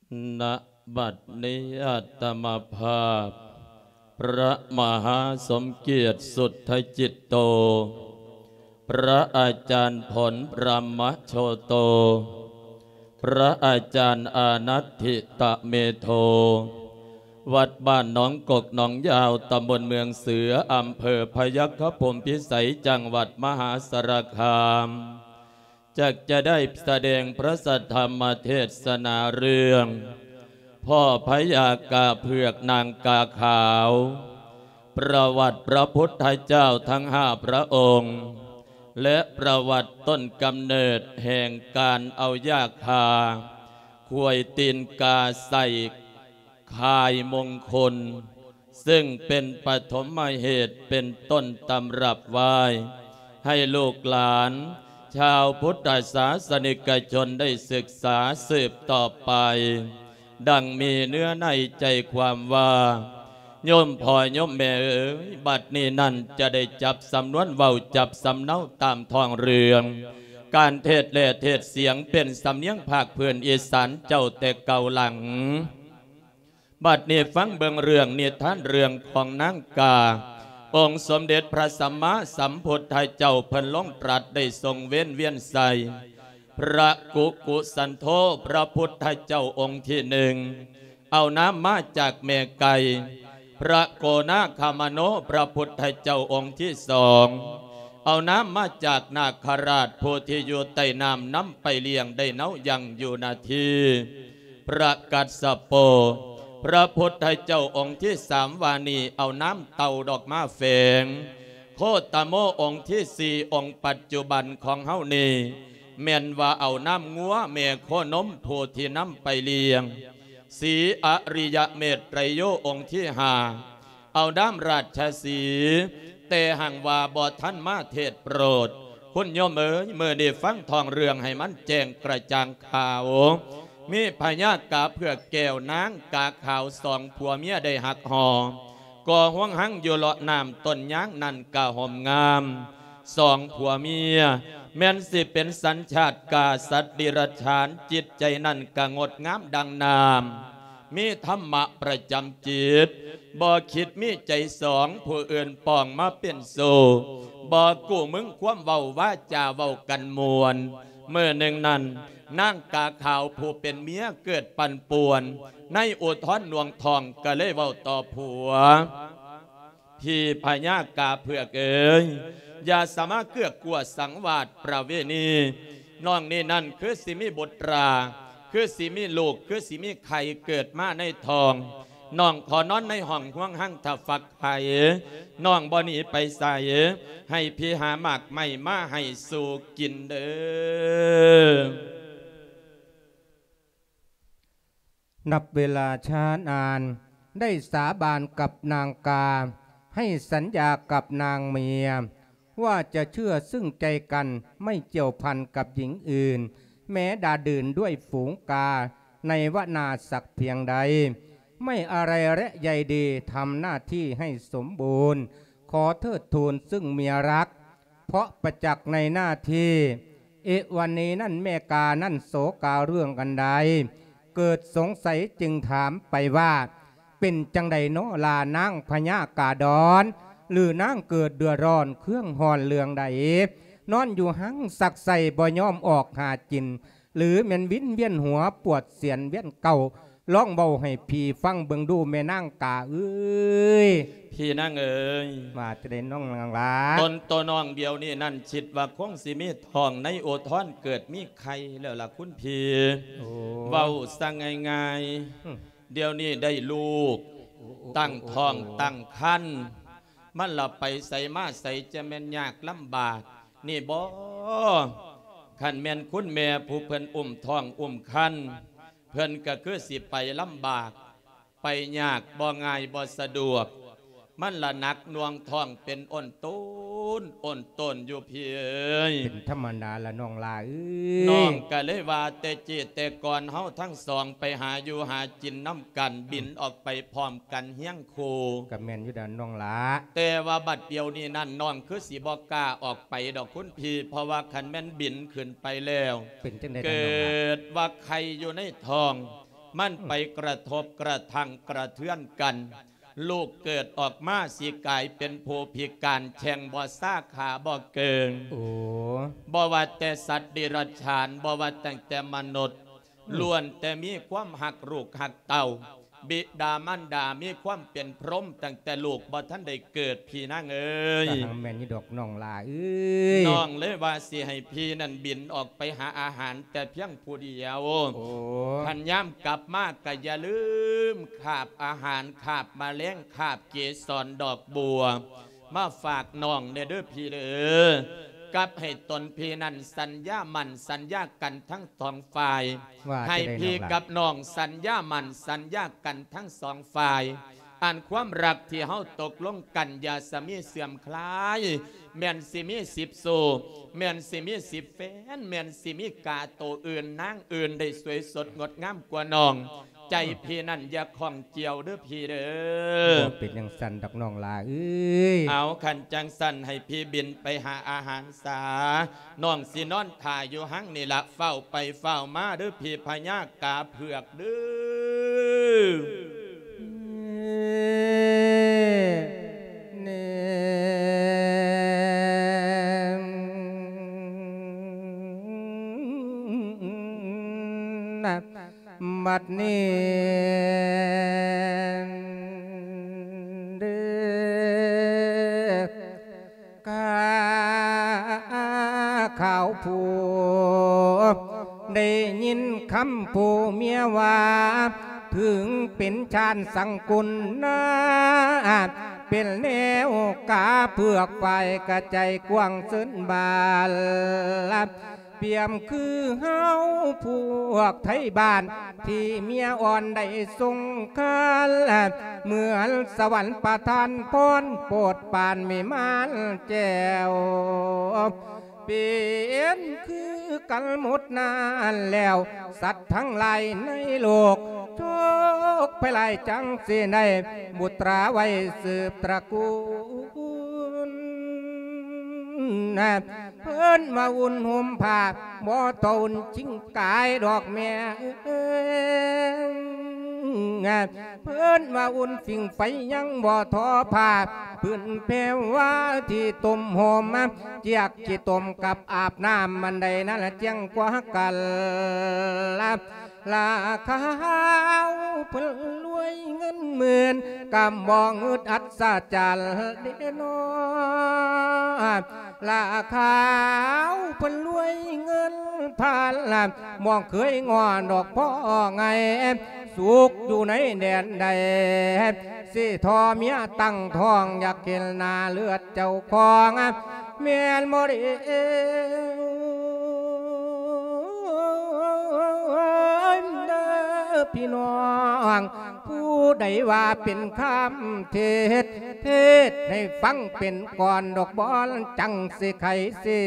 ณบัดนี้อาตมาภาพพระมหาสมเกียรติสุทธจิตโตพระอาจารย์ผลบรมโชโตพระอาจารย์อานัตถิตะเมโทวัดบ้านหนองกกหนองยาวตำบลเมืองเสืออำเภอพยัคฆภูมิพิสัยจังหวัดมหาสารคามจะได้แสดงพระสัทธรรมเทศนาเรื่องพ่อพญากาเผือกนางกาขาวประวัติพระพุทธเจ้าทั้ง5 พระองค์และประวัติต้นกำเนิดแห่งการเอายาคาขวยตีนกาใส่คายมงคลซึ่งเป็นปฐมเหตุเป็นต้นตำรับไว้ให้ลูกหลานชาวพุทธศาสนิกชนได้ศึกษาสืบต่อไปดังมีเนื้อในใจความว่าโยมพ่อโยมแม่บัดนี้นั่นจะได้จับสำนวนเว้าจับสำเนาตามท้องเรื่องการเทศและเทศเสียงเป็นสำเนียงภาคพื้นอีสานเจ้าแต่เก่าหลังบัดนี้ฟังเบิ่งเรื่องนิทานเรื่องของนางกาองค์สมเด็จพระสัมมาสัมพุทธเจ้าเพิ่นลงตรัสได้ทรงเว้นเวียนใส่พระกุกุสันโธพระพุทธเจ้าองค์ที่1เอาน้ำมาจากแม่ไก่พระโกนาคามโนพระพุทธเจ้าองค์ที่2เอาน้ำมาจากนาคราชผู้ที่อยู่ใต้น้ำน้ำไปเลี้ยงได้เนายังอยู่นาทีพระกัสสโปพระพุทธเจ้าองค์ที่3วานีเอาน้ำเต่าดอกมาแฝงโคตโมองค์ที่4องค์ปัจจุบันของเฮานี่แม่นว่าเอาน้ำงัวแม่โคนมผู้ที่น้ำไปเลี้ยงสีอริยเมตไตรโยองค์ที่5เอาน้ำราชสีแต่หังว่าบ่ท่านมาเทศโปรดคุณโยมเอ๋ยเมื่อได้ฟังทองเรื่องให้มันแจ้งกระจ่างข่าวมีพญากาเพื่อแก้วนางกาขาว2 ผัวเมียได้หักหอก่อห่วงหังอยู่เลาะน้ำต้นยางนั่นกะหอมงาม2 ผัวเมียแม่นสิเป็นสัญชาติกาสัตว์ดิรัจฉานจิตใจนั่นกะงดงามดังนามมีธรรมะประจำจิตบ่คิดมีใจ2ผู้อื่นป้องมาเป็นโซบ่กู้มึงความเว้าว่าจาเว้ากันมวลเมื่อหนึ่งนั้นนางกาขาวผู้เป็นเมียเกิดปั่นป่วนในอุทธรหน่วงทองก็เลยเว้าต่อผัวพี่พญากาเผือกเอ๋ยอย่าสามารถเกื้อกลัวสังวาสประเวณีน้องนี่นั่นคือสิมีบุตราคือสิมีลูกคือสิมีไข่เกิดมาในทองน้องขอนอนในห้องห่วงหั่งถ้าฝักไข่น้องบ่หนีไปใส่ให้พี่หาหมากไม่มาให้สู่กินเด้อนับเวลาช้านานได้สาบานกับนางกาให้สัญญากับนางเมียว่าจะเชื่อซึ่งใจกันไม่เกี่ยวพันกับหญิงอื่นแม้ดาดื่นด้วยฝูงกาในวนาศักดิ์เพียงใดไม่อะไรและใยดีทำหน้าที่ให้สมบูรณ์ขอเทิดทูนซึ่งเมียรักเพราะประจักษ์ในหน้าที่วันนี้นั่นแม่กานั่นโศกาเรื่องกันใดเกิดสงสัยจึงถามไปว่าเป็นจังใดโนลานางพญากาดอนหรือนางเกิดเดือดร้อนเครื่องหอนเลืองใดนอนอยู่หังสักใส่บ่ยอมออกหาจินหรือแม่นวินเวียนหัวปวดเสียนเวียนเก่าร้องเบาให้พี่ฟังเบิ่งดูแม่นางกาเอ้ยพี่นางเอ๋ยมาจะได้น้องนางลาต้นตัวน้องเดียวนี่นั่นชิดว่าคงสิมีทองในโอทอนเกิดมีใครแล้วล่ะคุณพี่เว้าสั่งง่ายๆเดี๋ยวนี้ได้ลูกตั้งท้องตั้งครรภ์มันละไปใส่มาใส่จะแม่นยากลำบากนี่บ่ขันแม่นคุณแม่ผู้เพิ่นอุ้มท้องอุ้มครรภ์เพิ่นก็คือสิไปลำบากไปยากบ่ง่ายบ่สะดวกมันละนักน่วงท้องเป็นอ้นต้นอยู่พี่เอ้ยเป็นธรรมดาละน้องลาน้องก็เลยว่าแต่จิตแต่ก่อนเฮาทั้งสองไปหาอยู่หาจินน้ำกันบินออกไปพร้อมกันเฮี้ยงคูกับแม่นอยู่ด้านน้องลาแต่ว่าบัดเดียวนี้นั่นน้องคือสีบอกกล้าออกไปดอกคุณพี่เพราะว่าขันแม่นบินขึ้นไปแล้วเป็นจังได๋เกิดว่าใครอยู่ในท้องมันไปกระทบกระทั่งกระเทือนกันลูกเกิดออกมาสิกลายเป็นผู้พิการแช่งบ่ซาขาบ่เกิงบ่ว่าแต่สัตว์ดิรัจฉานบ่ว่าแต่มนุษย์ล้วนแต่มีความหักลูกหักเต่าบิดามารดามีความเป็นพรหมตั้งแต่ลูกบ่ท่านได้เกิดพี่นางเอ้ยแม่นี่ดอกน้องลาเอ้ยน้องเลยว่าสิให้พี่นั่นบินออกไปหาอาหารแต่เพียงผู้เดียวขันย่ำกลับมากก็อย่าลืมขาบอาหารขาบมาเลี้ยงขาบเกสรดอกบัวมาฝากน้องในเด้อพี่เด้อกับให้ตนพี่นั่นสัญญามันสัญญากันทั้งสองฝ่ายให้พี่กับน้องสัญญามันสัญญากันทั้งสองฝ่ายอันความรักที่เฮาตกลงกันอย่าสมีเสื่อมคลายแม่นสิมี10 โซแม่นสิมี10 แฟนแม่นสิมีกาโตอื่นนางอื่นได้สวยสดงดงามกว่าน้องใจพี่นั่นอย่าข้องเจียวเด้อพี่เด้อเป็นอย่างสันดอกน้องลาเอ้ยเอาขันจังสันให้พี่บินไปหาอาหารสาน้องสินอนถ่ายอยู่หังนี่ละเฝ้าไปเฝ้ามาเด้อพี่พญากาเผือกเด้อบัดนี้เด้อกาข่าวผู้ได้ยินคำผู้เมียว่าถึงเป็นชาญสังกุลนาเป็นแนวกาเผือกไปกระใจกว้างสิ้นบาลเปี่ยมคือเฮาพวกไทยบ้านที่เมียอ่อนได้ทรงคาลเหมือนสวรรค์ประทานพรโปรดปานไม่มานแจ้วเปลี่ยนคือกันหมดนานแล้วสัตว์ทั้งหลายในโลกโชคไปหลายจังสิในบุตราไว้สืบตระกูลเพิ่นมาอุ่นห่มผ้าบ่ตนจิงกายดอกแม่เพิ่นมาอุ่นสิ่งไฟยังบ่ทอผ้าพื้นแผ่วว่าที่ต้มหอมเจียกที่ต้มกับอาบน้ำมันใดนั่นละเจียงกว่ากันลาขาวเพิ่นรวยเงินหมื่นกำบองอึดอัดสะจัลเดนอลาขาวเพิ่นรวยเงินพันมองเคยงอนดอกพ่อไงสุกอยู่ในแดนใดสิทอเมียตั้งท้องอยากกินนาเลือดเจ้าของเมียนโมดิพี่น้องผู้ใดว่าเป็นคำเทศให้ฟังเป็นก่อนดอกบอลจังสิไขสิ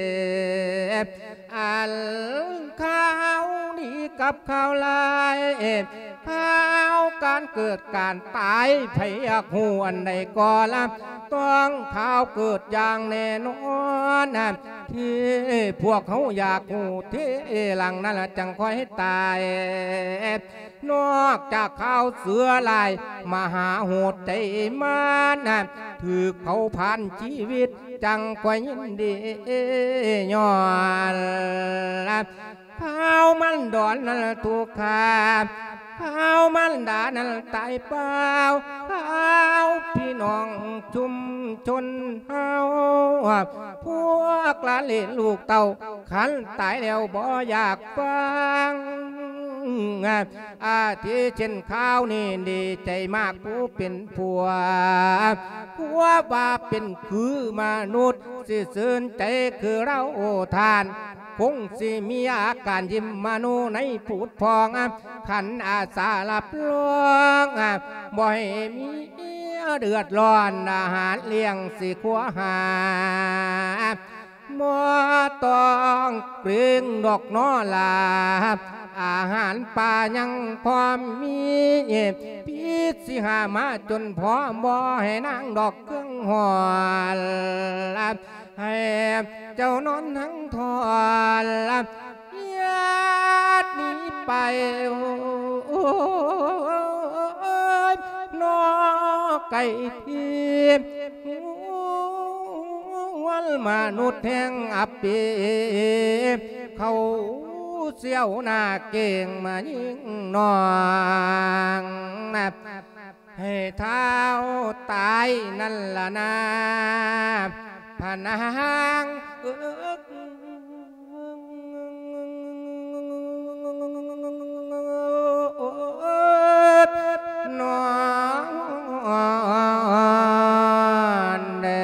อันข้าวนี้กับข้าวลายข้าวการเกิดการตายไผอยากหูอันใดก่อนต้องข้าวเกิดอย่างแน่นอนที่พวกเขาอยากหูที่หลังนั่นจังค่อยตายนอกจากข้าวเสือลายมหาโหดใจมันถือเขาผ่านชีวิตจังค่อยยินดีย้อนข้าวมันดอนนั่นถูกขาข้าวมันดานั่นตายเปล่าข้าวพี่น้องชุมชนเฮาพวกหลานเหลนลูกเต่าขันตายแล้วบ่อยากฟังอาทิเช่นข้าวนี่ดีใจมากผู้เป็นผัวว่าเป็นคือมนุษย์สิซื่นใจคือเราทานคงสิมีอาการยิ้มมโนในผูดพองขันอาสาลับลวงบ่ให้มีเดือดร้อนอาหารเลี้ยงสิขัวหาบ่ต้องเกรงดอกน้อลาอาหารป่ายังพร้อมมีพีสิหามาจนพอบ่ให้นางดอกเครื่องหอลให้เจ้านอนทั้งทอลญาตินี้ไปนอไก่ทีวันมนุษย์แห่งอับปีเขาเสียวหน้าเก่งมายิ่งนองให้เท้าตายนั่นล่ะนะพนางนอนเด้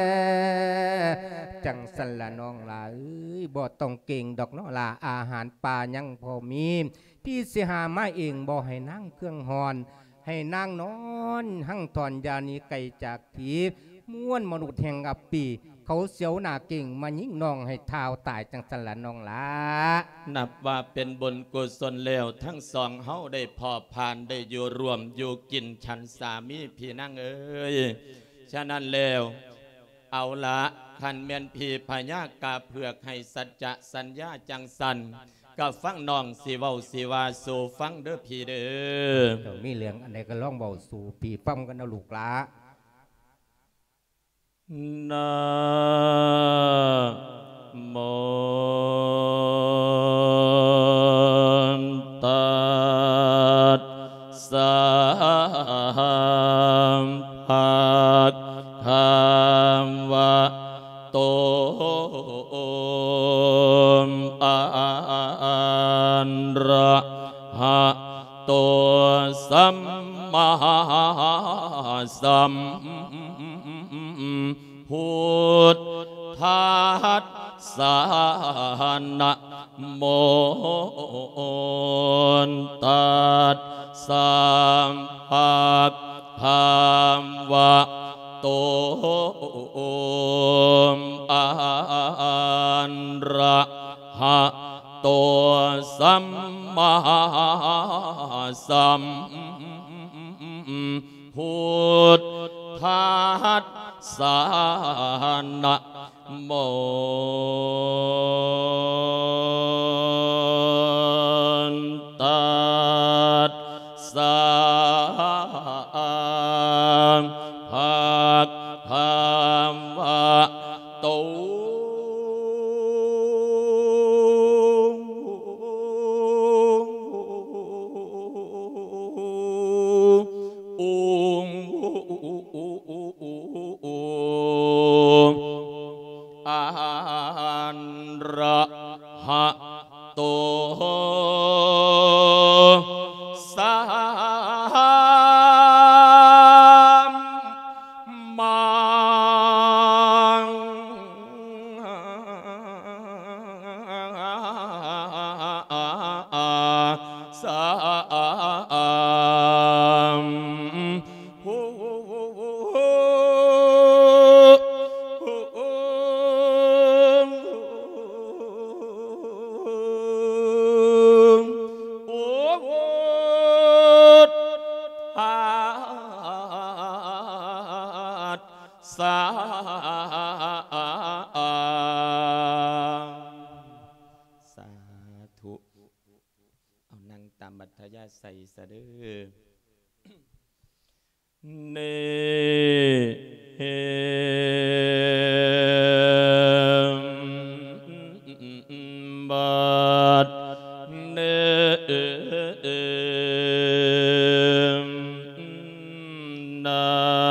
จังสันละน้องล่ะบ่ต้องเก่งดอกเนาะล่ะอาหารป่ายังพอมีพี่สิหามาเองบ่ให้นั่งเครื่องหอนให้นางนอนหั่งถอนยานีไก่จากทีม้วนมนุษย์แห่งอับปีเขาเสียวหน้าเก่งมายิ่งน้องให้เท้าตายจังสันละน้องล่ะนับว่าเป็นบุญกุศลแล้วทั้งสองเฮาได้พอผ่านได้อยู่รวมอยู่กินฉันสามีพี่นั่งเอ้ยฉะนั้นแล้วเอาละขันเมียนพี่พญากาเผือกให้สัจจะสัญญาจังสันก็ฟังน้องสิเว้าสิว่าสู่ฟังเด้อพี่เด้อมีเรื่องอันใดก็ร้องเบาสู่พี่ฟังกันเอาลูกหลานะโมตัสสะภะคะวะโตอะระหะโตสัมมาสัมพุทธัสสะนะโมตัสสะภะคะวะโตอะระหะโตสัมมาสัมพุทธัสสะนะโมตัสสะภะคะวะโตระหะโตสัมมาสัมพุสาธุเอานั่งตามบัตรยาใส่สะเด้อเนบัดเนนา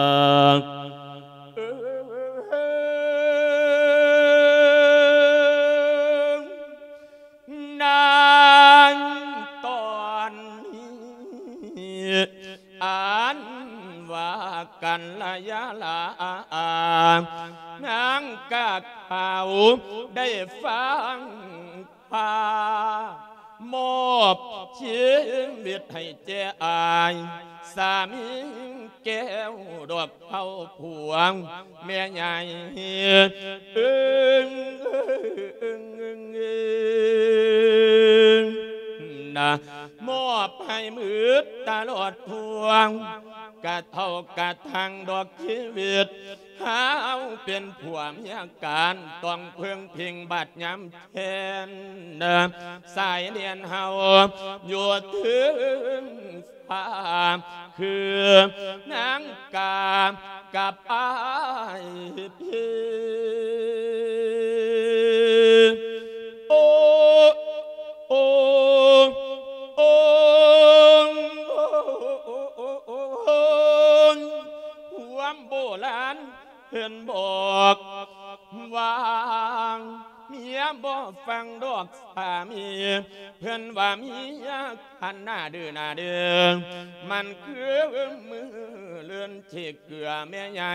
กันละยะลานางกะเขาได้ฟังพามอบชีวิตให้เจ้าอายสามีแก้วดอกเผาพวงแม่ใหญ่นะมอบให้มืดตลอดพวงกะเท่ากะทางดอกชีวิตหาเอาเป็นผัวเมียการต้องเพิ่งพิงบัดย้ำเทนสายเรียนเฮาอยู่ถึงฟ้าคือนางกากับอายพี่โอ้โอ้โอ้ความโบราณเพื่อนบอกวางเมียบ่ฟังดอกสามีเพื่อนว่าเมียขันหน้าดื้อหน้าเดือมันคือมือเลื่อนที่เกลือแม่ใหญ่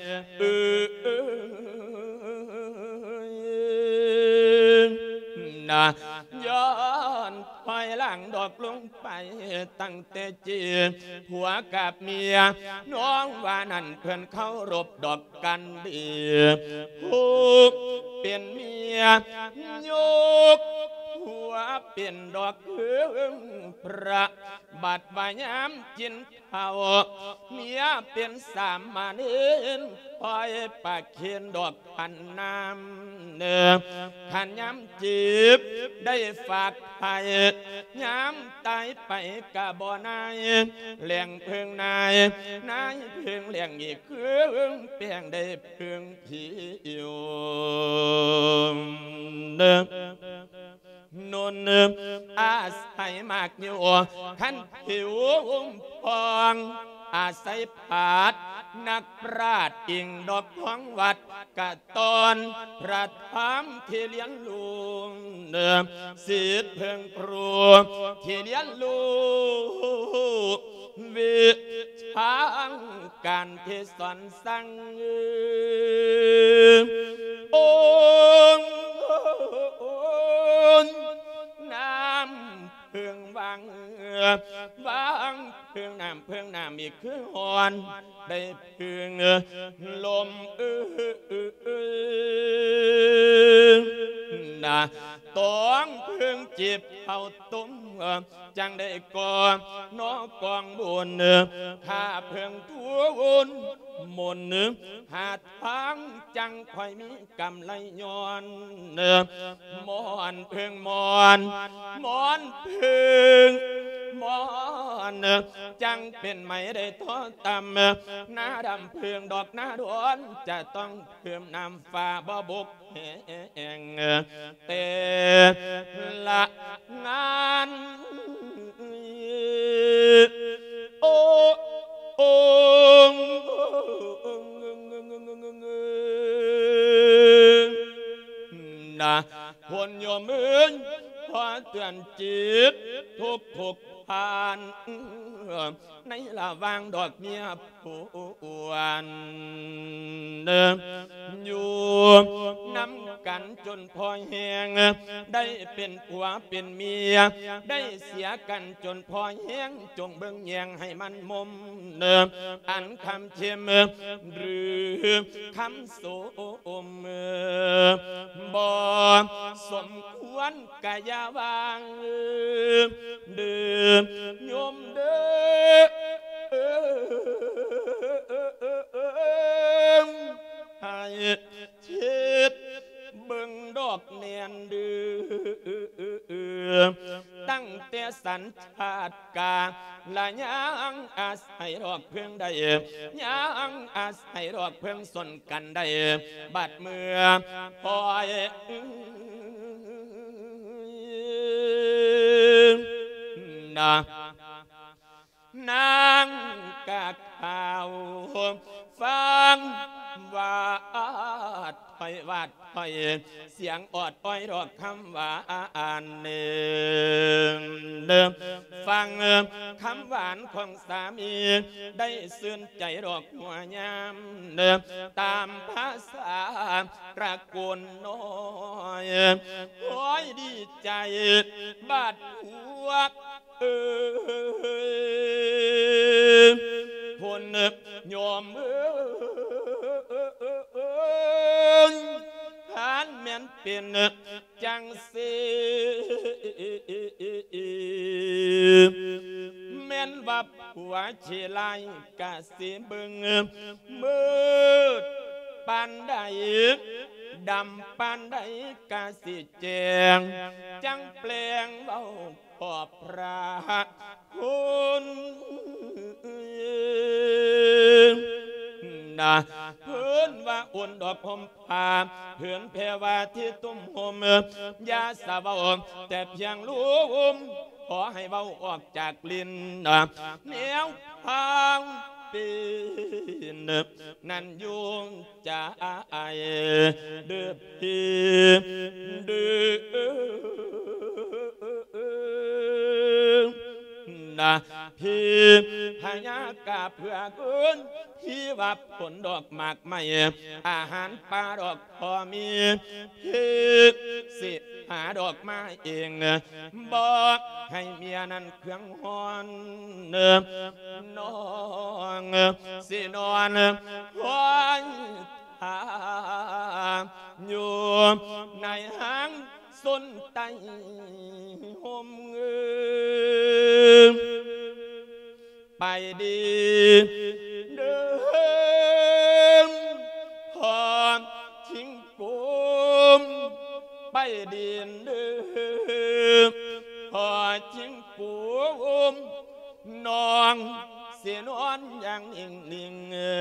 นะย้อนถอยหลังดอกลงไปตั้งแต่จีผัวกับเมียน้องว่านั่นเพื่อนเขารบดอกกันดีผู้เป็นเมียยกหัวเป็นดอกเอื้องพระบัดวายามจินเท่าเมียเป็นสามมาเนินปล่อยปากเขียนดอกพันน้ำเนื้อขันย้ำจีบได้ฝากไปย้ำตายไปกะบ่อนายเลี้ยงเพิงนายเพิงเลี้ยงอีกเครื่องเปียงได้เพิงผิวเนื้อนนอาศัยมากอยู่ขันผิวพองอาศัยผาดนักปราชญ์อิงดอกท้องวัดกะตอนพระธรรมที่เลี้ยนลูศิษย์เพิ่งครูที่เลี้ยนลูวิชาการที่สอนสั่งองค์น้ำเพื่องวังเพื่องน้ำอีกคือหอนได้เพื่องลมนะต้องเพื่องจีบเอาตุ้มจังได้ก่อนอกองบุญถ้าเพื่องทั่ววุ่นมนหาทางจังค่อยมีกำไรย้อนมอนเพื่องมอนเพื่องมอนจังเป็นไหมได้ท้อต่ำหน้าดำเพื่องดอกหน้าดวนจะต้องเพิ่มน้ำฟ้าบ่บกแห่งเตละงานโอ้นะคนโยมมือขอเตือนจิตทุกผ่านในระหว่างดอกเมียผู้วันอยู่นำกันจนพอแห้งได้เป็นผัวเป็นเมียได้เสียกันจนพอแห้งจงเบิ่งแยงให้มันมุมอันคำเชมหรือคำโสมบ่สมควรกะยาวางเดิมโยมเดิมให้ชิดเบิ่งดอกเนียนดื้อตั้งแต่สัญชาติกาละยังอาศัยดอกเพื่องได้ยังอาศัยดอกเพื่องสนกันได้บัดเมื่อปล่อยนางกะข่าวฟังว่าถอยวาดถอยเสียงอดอ้อยดอกคำว่าอ่านเดิมฟังคำหวานของสามีได้ซื่นใจดอกหัวยามเดิมตามภาษาตระกูลน้อยคอยดีใจบาดหัวคนโยมทานแม่นเป็นจังสีแม่นว่าว่าผัวชีไลกะสิบึงมืดปานใดดำปานใดกะสิแจงจังแปลงเบาขอบพระคุณนะเพื่อนว่าอุ่นดอกพมพาเพื่อนเพวาที่ตุ้มหมยาสาวแต่เพียงรู้ขอให้เบาออกจากลิ้นเหนียวพังปีนนั่นยุงจะอายเดือพีเดือพี่พญากาเพื่อกุนพี่ว่าผลดอกหมากไม่อาหารปลาดอกพอมีพี่สิหาดอกมาเองบอกให้เมียนั้นเครื่องหอนน้องสินอนหอนอยู่ในห้างส้นไตห่มเงือไปดีเดิมหอมทิ้งกุมไปดินเดิมหอทิ้งกุมน้องเสียนอนอย่างนิ่ง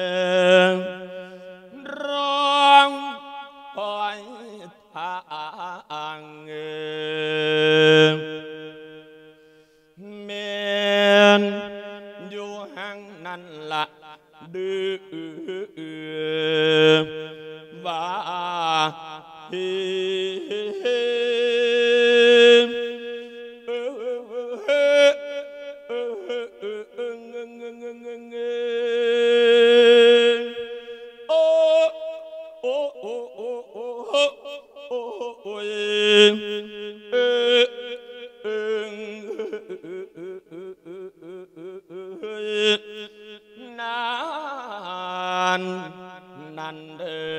ๆร้องคอยทางเมนอยู่ห่างนั่นละดื้อว่านั่นเด้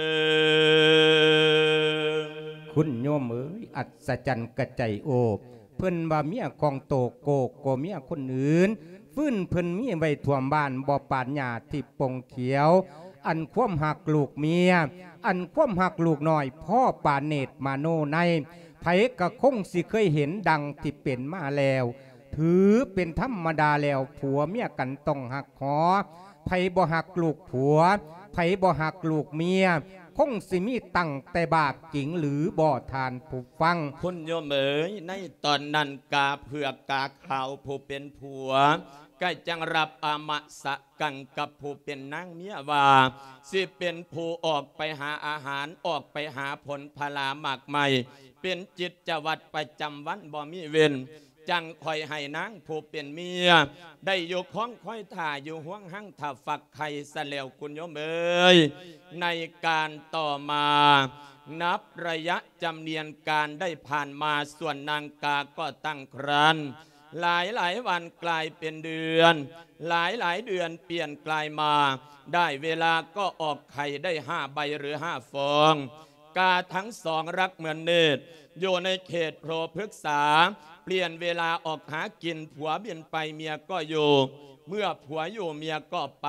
อคุณโยมเอ๋ยอัศจรรย์กระใจโอบเพิ่นว่าเมียของโตโกโกเมียคนอื่นฟื้นเพิ่นมีไว้ท่วมบ้านบ่ปานหญ้าที่ปงเขียวอันความหักลูกเมียอันความหักลูกน้อยพ่อปานเนตรมาโนในไผก็คงสิเคยเห็นดังที่เป็นมาแล้วถือเป็นธรรมดาแล้วผัวเมียกันต้องหักหอไผบ่หักลูกผัวไผบ่หักลูกเมียคงสิมีตั้งแต่บาปจริงหรือบ่ทานผู้ฟังคุณโยมเอ๋ยในตอนนั้นกาเผือกกาขาวผู้เป็นผัวก็จังรับอมสะกังกับผู้เป็นนางเมียว่าสิเป็นผู้ออกไปหาอาหารออกไปหาผลพลาหมากใหม่เป็นจิตจวัตรประจำวันบ่มีเว้นจังคอยให้นางผู้เป็นเมียได้อยู่ข้องคอยถ่าอยู่ห่วงหั่งถ้าฝักไข่เสลวคุณโยมเอ๋ยในการต่อมานับระยะจำเนียนการได้ผ่านมาส่วนนางกาก็ตั้งครรภ์หลายวันกลายเป็นเดือนหลายเดือนเปลี่ยนกลายมาได้เวลาก็ออกไข่ได้5 ใบหรือ5 ฟองกาทั้งสองรักเหมือนเนตรอยู่ในเขตโพพฤกษาเปลี่ยนเวลาออกหากินผัวเบียนไปเมียก็อยู่เมื่อผัวอยู่เมียก็ไป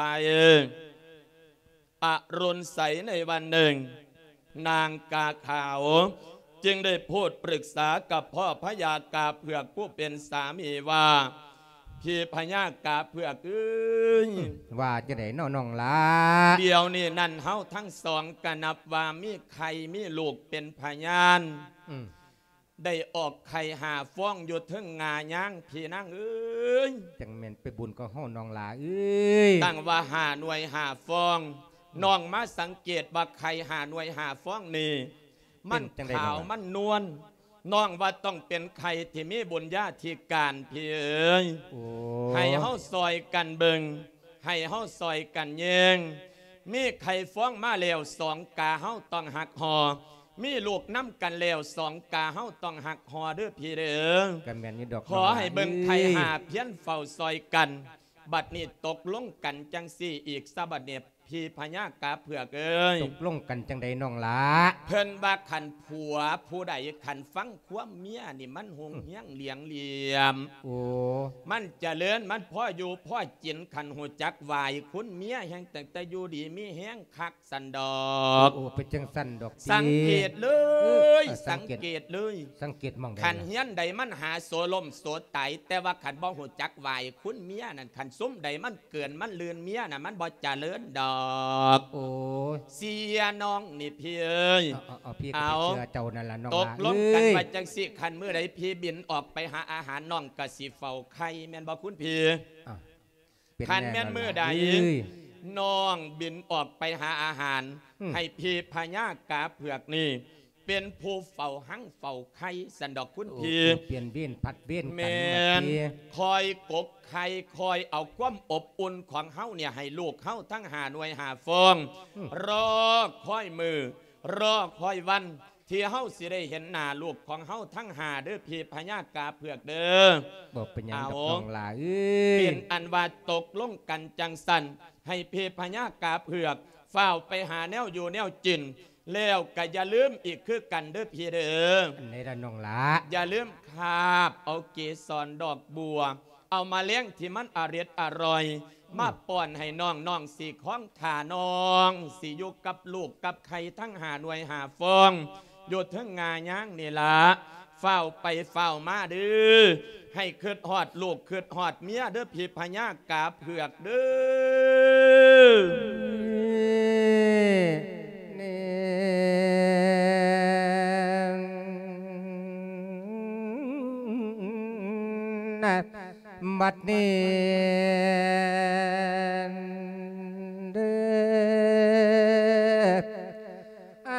อรุณใสในวันหนึ่งนางกาขาวจึงได้พูดปรึกษากับพ่อพญากาเผือกผู้เป็นสามีว่าพี่พญากาเผือกว่าจะได้น้องละเดี๋ยวนี้นั่นเฮาทั้งสองกันนับว่ามีใครมีลูกเป็นพยานได้ออกไข่หาฟ้องอยู่ถึงงาย่างพี่นางจังแม่นไปบุญก็ห้องน้องละตั้งว่า5 หน่วย5 ฟองน้องมาสังเกตว่าไข่5 หน่วย5 ฟองนี่มันขาวมันนวลน้องว่าต้องเป็นไข่ที่มีบุญญาธิการพี่เอ๋ยให้เฮาซอยกันเบิงให้เฮาซอยกันเยงมีไข่ฟ้องมาแล้ว2 กาเฮาต้องหักหอมีลูกน้ำกันแล้ว2 กาเฮาต้องหักหอเด้อพี่เด้อขอให้เบิงไข่หาเพี้ยนเฝ้าซอยกันบัดนี้ตกลงกันจังสี่อีกซะบัดเนี่ยพพี่พญากาเผือกเอ้ยตกลงกันจังใดน้องละเพิ่นว่าขันผัวผู้ใดขันฟังความเมียนี่มันหงเฮียงเหลียงเหลี่ยมโอ้มันเจริญมันพ่ออยู่พ่อจินขันหูจักวายคุณเมียแห่งแต่อยู่ดีมีแห้งคักสันดอกโอ้เป็นจังสันดอกสังเกตเลยสังเกตเลยสังเกตมองขันเฮียนใดมันหาโซลมโซไตแต่ว่าขันบ่หูจักวายคุณเมียนั่นขันซุ้มใดมันเกินมันเลือนเมียน่ะมันบ่เจริญดอกโอ้เสียน้องนี่พี่เอ้ยพี่ก็เชื่อเจ้านั่นล่ะน้องตกลงกันว่าจังสิขันเมื่อใดพี่บินออกไปหาอาหารน้องกะสิเฝ้าไข่แม่นบ่คุณพี่ขันแม่นเมื่อใดน้องบินออกไปหาอาหารให้พี่พญากาเผือกนี่เป็นผู้เฝ้าหั่งเฝ้าไข่สันดอกคุณพี่เปลี่ยนเวียนผัดเวียนกันคอยกบไข่คอยเอาความอบอุ่นของเฮาเนี่ยให้ลูกเฮาทั้งหาหน่วยหาฟองรอคอยมือรอคอยวันที่เฮาสิได้เห็นหน้าลูกของเฮาทั้งหาเด้อพี่พญากาเผือกเด้อบอกเป็นยังดอกลาเป็นอันว่าตกลงกันจังสันให้พี่พญากาเผือกเฝ้าไปหาแนวอยู่แนวจินแล้วก็อย่าลืมอีกคือกันเด้อพี่เด้อในระนองละอย่าลืมคาบเอาเกสรดอกบัวเอามาเลี้ยงที่มันอร่อยมาป้อนให้น้องสีของถาน้องสีอยู่กับลูกกับใครทั้งหาหน่วยหาฟองอยู่ทั้งงาย่างนี่ละเฝ้าไปเฝ้ามาเด้อให้คืดหอดลูกคืดหอดเมียเด้อพี่พญากาเผือกเด้อบัดนี้เด้อ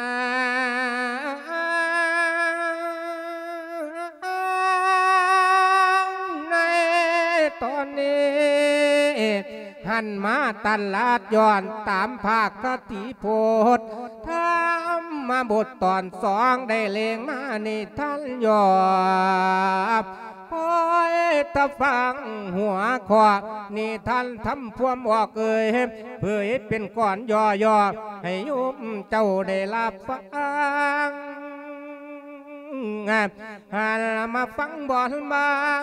ในตอนนี้หันมาตลาดย้อนตามภาคคติโพธิ์ทำมาบทตอนสองได้เลงมานี่ท่านยอดคอยตะฟังหัวขวานี่ท่านทำพวมออกเอ่ยเพื่อเป็นก่อนย่อให้ยุมเจ้าได้รับฟังหันมาฟังบอลบาง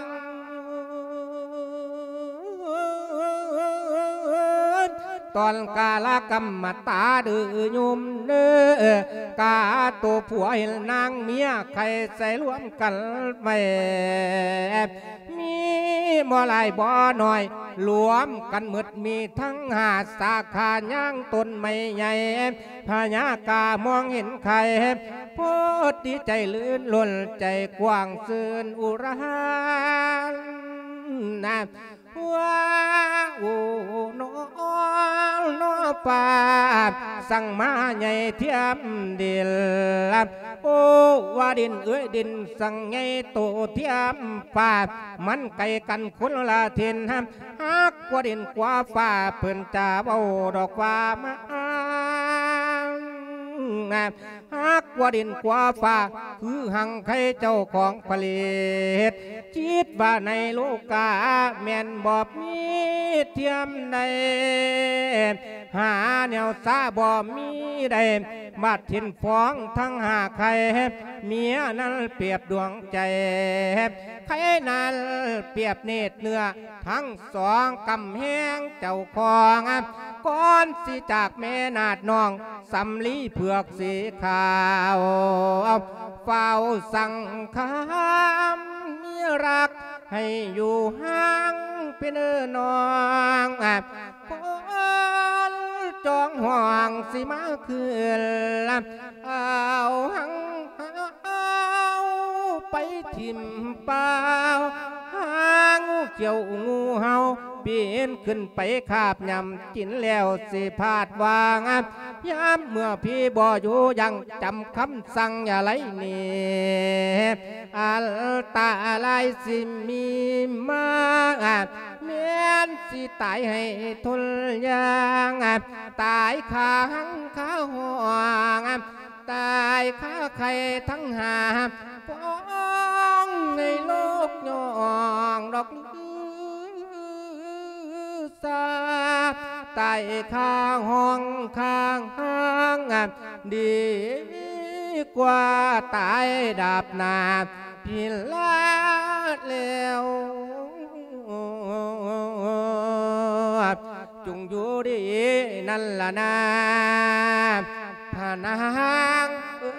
ตอนกาลกรรมตาดื้อยุมเนื้อกาตัวผัวเห็นนางเมียใครใส่รวมกันไม่มีบ่หลายบ่หน่อยรวมกันหมดมีทั้งหาสาขาย่างต้นไม่ใหญ่พญากามองเห็นใครโพดดีใจลื่นล้นใจกว้างซื่นอุรานะว้าโอ้นอนอป่าสั่งมาใหญ่เทียมดินโอ้ว่าดินดินสั่งใหญ่โตเทียมป่ามันไกลกันคนละทินฮักว่าดินกว่าฟ้าเพิ่นจ่าเบาดอกว่ามาฮักว่าดินกว่าฟ้าคือหังใครเจ้าของผลิตจิตว่าในโลกาแม่นบอบมีเทียมใดหาแนวซาบ่มีใดบัดถิ่นฟ้องทั้งหาใครเมียนั้นเปรียบดวงใจใครนั้นเปรียบเนตรเนื้อทั้งสองกำแหงเจ้าของก่อนสิจากแม่นาดน้องสำลีเผือกสีขาวเฝ้าสั่งคำมีรักให้อยู่ห่างเป็นน้องคนจองห่วงสิมาคืนเอาหังไปทิมเปล่าหางเกี่ยวงูเห่าปีนขึ้นไปคาบยำกินแล้วสิพาดวางย้ำเมื่อพี่บ่อยู่ยังจำคำสั่งอย่าไรนี่อัลตาลายสิมีมาเมียนสิตายให้ทุนยางตายขาหังขาห่วงตายขาใครทั้งหาพ้องในโลกยองดอกสาตตายข้างห้องข้างห้างดีกว่าตายดาบหนาพิลาดแล้วจงอยู่ดีนั่นล่ะนะพานาง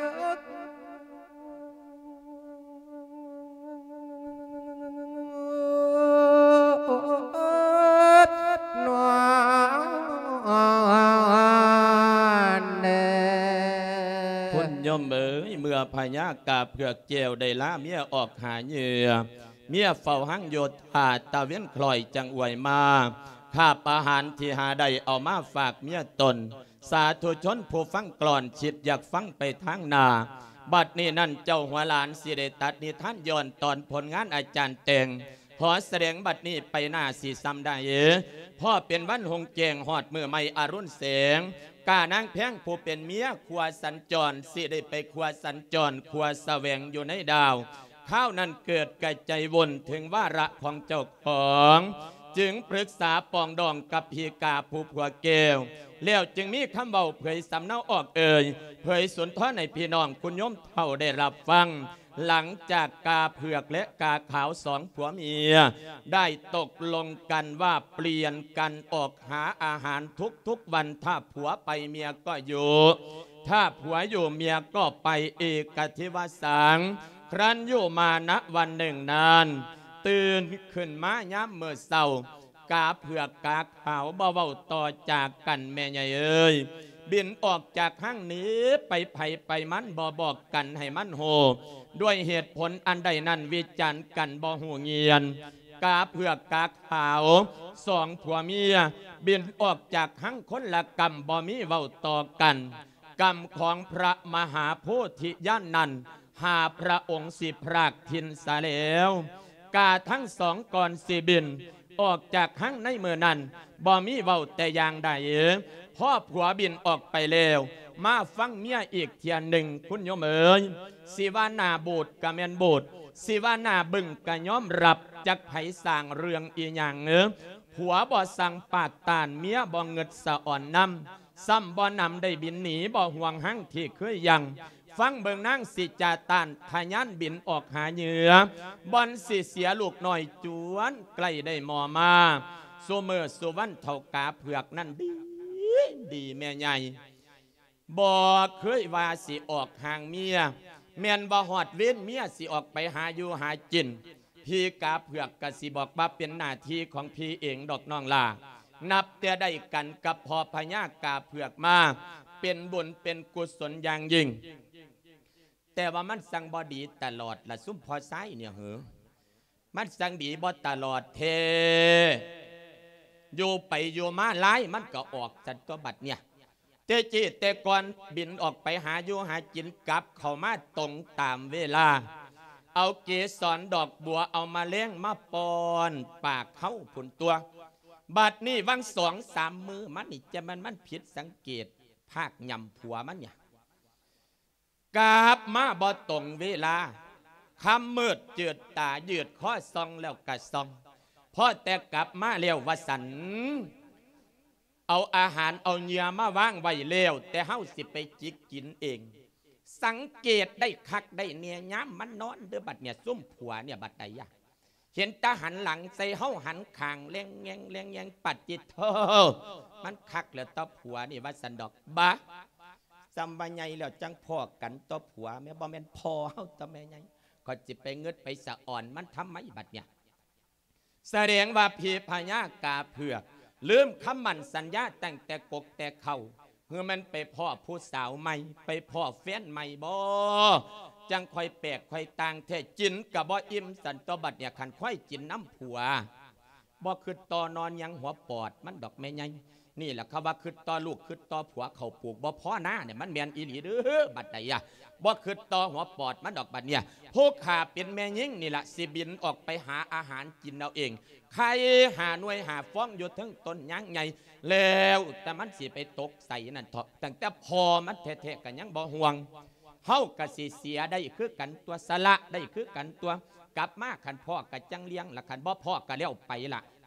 คุณโยมเอ๋ยเมื่อพญากาเผือกเจียวได้ล่าเมียออกหาเหยื่อเมียเฝ้าหังโยธาตะเวียนคลอยจังอวยมาข้าอาหารที่หาได้เอามาฝากเมียตนสาธุชนผู้ฟังกลอนชิดอยากฟังไปทางนาบัดนี้นั่นเจ้าหัวหลานสิได้ตัดนิทานย้อนตอนผลงานอาจารย์เตงขอแสดงบัดนี้ไปหน้าสีซ้ำได้พ่อเป็นวันหงเจงหอดมือไม่อรุณแสงกานางแพงผู้เป็นเมียครัวสัญจรสิได้ไปครัวสัญจรครัวแสวงอยู่ในดาวข้าวนั้นเกิดกระใจวนถึงวาระของเจ้าของจึงปรึกษาปองดองกับพีกาผู้ผัวเกลแล้วจึงมีคำเบาเผยสำเนาออกเผยสุนทรในพี่น้องคุณโยมเท่าได้รับฟังหลังจากกาเผือกและกาขาวสองผัวเมียได้ตกลงกันว่าเปลี่ยนกันออกหาอาหารทุกวันถ้าผัวไปเมียก็อยู่ถ้าผัวอยู่เมียก็ไปเอกทิวสังครั้นอยู่มาณวันหนึ่งนานตื่นขึ้นมาย้ำเมื่อเศร้ากาเผือกกาขาวเบาๆต่อจากกันแม่ใหญ่เอ้ยบินออกจากห้างนี้ไปไผ่ไปมันบ่บอกกันให้มันโหด้วยเหตุผลอันใดนั้นวิจารณ์กันบ่หูเงียนกาเผือกกาขาวสองผัวเมียบินออกจากห้างคนละกรรมบ่มีเว้าต่อกันกรรมของพระมหาโพธิญาณนั้นหาพระองค์สิพรากทินสาแล้วกาทั้งสองก่อนสิบินออกจากห้างในเมื่อนั้นบ่มีเว้าแต่อย่างใดพ่อผัวบินออกไปแล้วมาฟังเมียอีกเทียนหนึ่งคุณโยมเอ๋ยสิว่านาโบดกะแมนโบดสิว่านาบึงกะย้อมรับจักไผสร้างเรื่องอีหยังผัวบ่สั่งปากตานเมียบ่เงิดสะอ่อนนำซ้ำบ่นำได้บินหนีบ่ห่วงหั่งที่เคยยังฟังเบิ่งนางสิจาตานทะยานบินออกหาเหยื่อบอนสิเสียลูกหน่อยจวนใกล้ได้หมอมาสุเมอสุวรรณเท่ากาเผือกนั่นดีแม่ใหญ่บ่เคยว่าสิออกห่างเมียแม่นบ่หอดเว้นเมียสิออกไปหาอยู่หากินพี่กาเผือกกะสิบอกว่าเป็นหน้าที่ของพี่เองดอกน้องลานับแต่ได้กันกับพ่อพญากาเผือกมาเป็นบุญเป็นกุศลอย่างยิ่งแต่ว่ามันสั่งบ่ดีตลอดละซุ่มพอไซเนี่ยเหรอมันสั่งดีบ่ตลอดเทอยู่ไปอยู่มาไล่มันก็ออกจัดตัวบัดเนี่ยเตจิแต่ก่อนบินออกไปหาอยู่หากินกลับเข้ามาตรงตามเวลาเอาเกสรดอกบัวเอามาเลี้ยงมาปอนปากเข้าผุนตัวบัดนี้วัง2-3 มือมันนี่จะมันผิดสังเกตภาคยำผัวมันเนี่ยกลับมาบ่ตรงเวลาคำมืดเจือดตายืดข้อซองแล้วกะซองพอแต่กลับมาเลี้ยววสันเอาอาหารเอาเนื้อมาวางไว้เลี้ยวแต่เฮาสิไปจิกกินเองสังเกตได้คักได้เนี่ยย้ำมันนอนเด้อบัดเนี่ยซุ่มผัวเนี่ยบัดใดยะเห็นตาหันหลังใส่เฮาหันคางเลี้ยงแยงปัดจิตเธอมันคักแล้วต่อผัวนี่ว่าสันดอกบ้าจำว่าไงแล้วจังพ่อกันต่อผัวแม่บ่แม่นพ่อเฮาต่อแม่ไงก็จิไปเงิดไปสะอ่อนมันทำไมบัดเนี่ยแสดงว่าพี่พญากาเผือกลืมคำมั่นสัญญาตั้งแต่กกแต่เข่าเมื่อมันไปพ่อผู้สาวใหม่ไปพ่อแฟนใหม่บ่จังค่อยแปลกค่อยต่างแท้จินกับบ่อิ่มสันตบัดเนี่ยขันค่อยจินน้ำผัวบ่คือต่อนอนยังหัวปอดมันดอกแม่ใหญ่นี่แหละเขาว่าคือต่อลูกคือต่อผัวเขาปลูกบ่พ่อหน้าเนี่ยมันแมนอีหลีเด้อบัดใดอะบ่คือต่อหัวปอดมันดอกบัดเนี่ยผู้ขาเป็นแม่ยิ่งนี่แหละสิบินออกไปหาอาหารกินเอาเองใครหาหน่วยหาฟ้องอยู่ทั้งต้นยังไงแล้วแต่มันสิไปตกใส่นั่นเถาะตั้งแต่พอมันแท้ๆกันยังบ่ห่วงเฮากะสิเสียได้คือกันตัวสละได้คือกันตัวกลับมาขันพ่อกะจังเลี้ยงละขันบ่พ่อกะเลี้ยวไปละ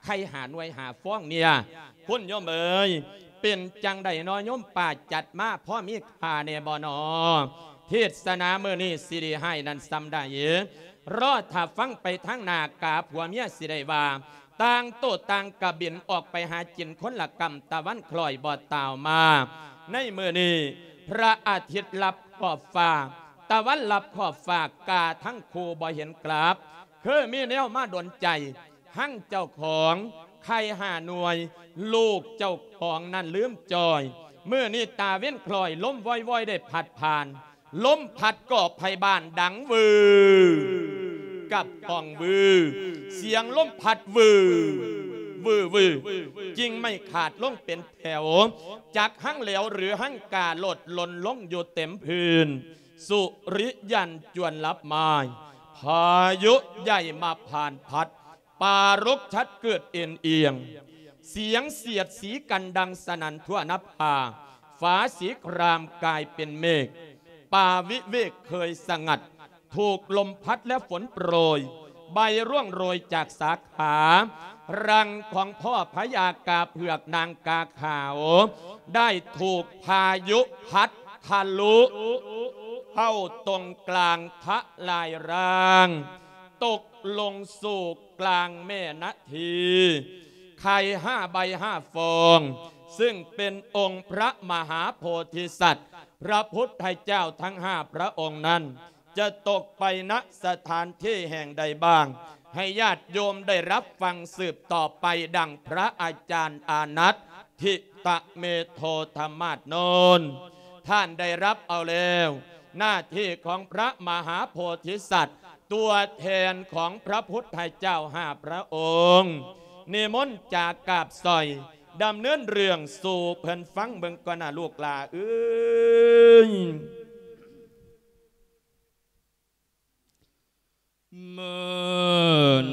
ใครหาหน่วยหาฟ้องเนี่ยคุณโยมเอ๋ยเป็นจังใดน้อยโยมป่าจัดมาพ่อมีค่าเนบ่นอเทศนาเมื่อนี้สิริให้นั้นซ้ำได้รอดถ้าฟังไปทั้งนากาผัวเมียสิได้ว่าต่างโตต่างกระบินออกไปหาจินคนละกรรมตะวันคล้อยบ่อตาวมาในเมื่อนี้พระอาทิตย์ลับขอบฟ้าตะวันลับขอบฟ้ากาทั้งคู่บ่เห็นกราบคือมีแนวมาดนใจหั่งเจ้าของใครหาหน่วยลูกเจ้าของนั่นลืมจอยเมื่อนี้ตาเว้นคลอยล้มว้อยๆได้ผัดผ่านล้มผัดกอบไผ่บ้านดังวือกับห้องวือเสียงล้มผัดวือจริงไม่ขาดลงเป็นแถวจากหั่งเหลวหรือหั่งกาหลดหล่นลงอยู่เต็มพื้นสุริยันจวนลับไม้พายุใหญ่มาผ่านพัดป่ารกชัดเกิดเอียงเสียงเสียดสีกันดังสนั่นทั่วนภาฟ้าสีครามกลายเป็นเมฆป่าวิเวกเคยสงัดถูกลมพัดและฝนโปรยใบร่วงโรยจากสาขารังของพ่อพญากาเผือกนางกาขาวได้ถูกพายุพัดทะลุเข้าตรงกลางทะลายร่างตกลงสู่กลางแม่นาทีไข่5 ใบ 5 ฟองซึ่งเป็นองค์พระมหาโพธิสัตว์พระพุทธเจ้าทั้ง5 พระองค์นั้นจะตกไปณสถานที่แห่งใดบ้างให้ญาติโยมได้รับฟังสืบต่อไปดังพระอาจารย์อานัตทิตะเมโทธรรมาสโนนท่านได้รับเอาแล้วหน้าที่ของพระมหาโพธิสัตว์ตัวแทนของพระพุทธเจ้า5 พระองค์นิมนต์จากกาบซอยดำเนินเรื่องสู่เพิ่นฟังเบิ่งก่อนนะลูกหลาเอ้ยเมื่อ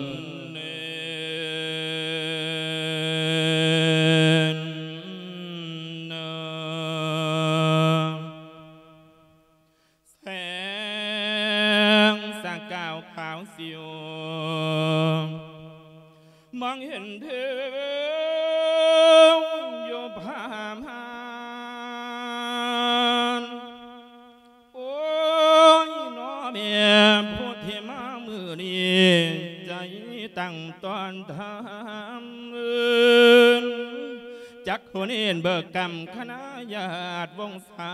แสงสะกาวขาวสิวมองเห็นเธออยู่พามหานโอ้ยน้อเมียพูดที่มามือนี้ใจตั้งตอนทำจักคนเอ็นเบิกกรรมคณะญาติวงศา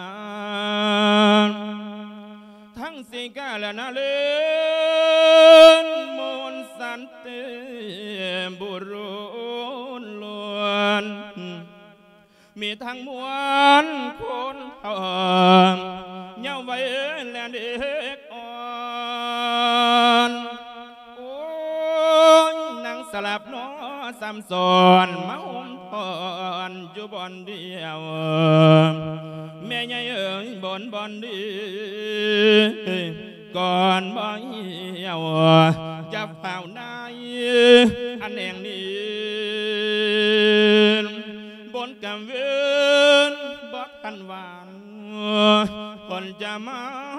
ทั้งสิกาและนาเลนมนสันเตบุรุษล้วนมีทั้งมวลคนทองเยาว์วัยและเด็กอ่อนโอ้ยนางสลับน้อซ้ำซ้อนมาอมพรอยู่บอนเดียวแม่ใหญ่เอ๋ยบอนดีก่อนบ่เหี่ยวจะเฝ้านายอันแห่งนี้บนกำเวนบ่ทันหวานคนจะมา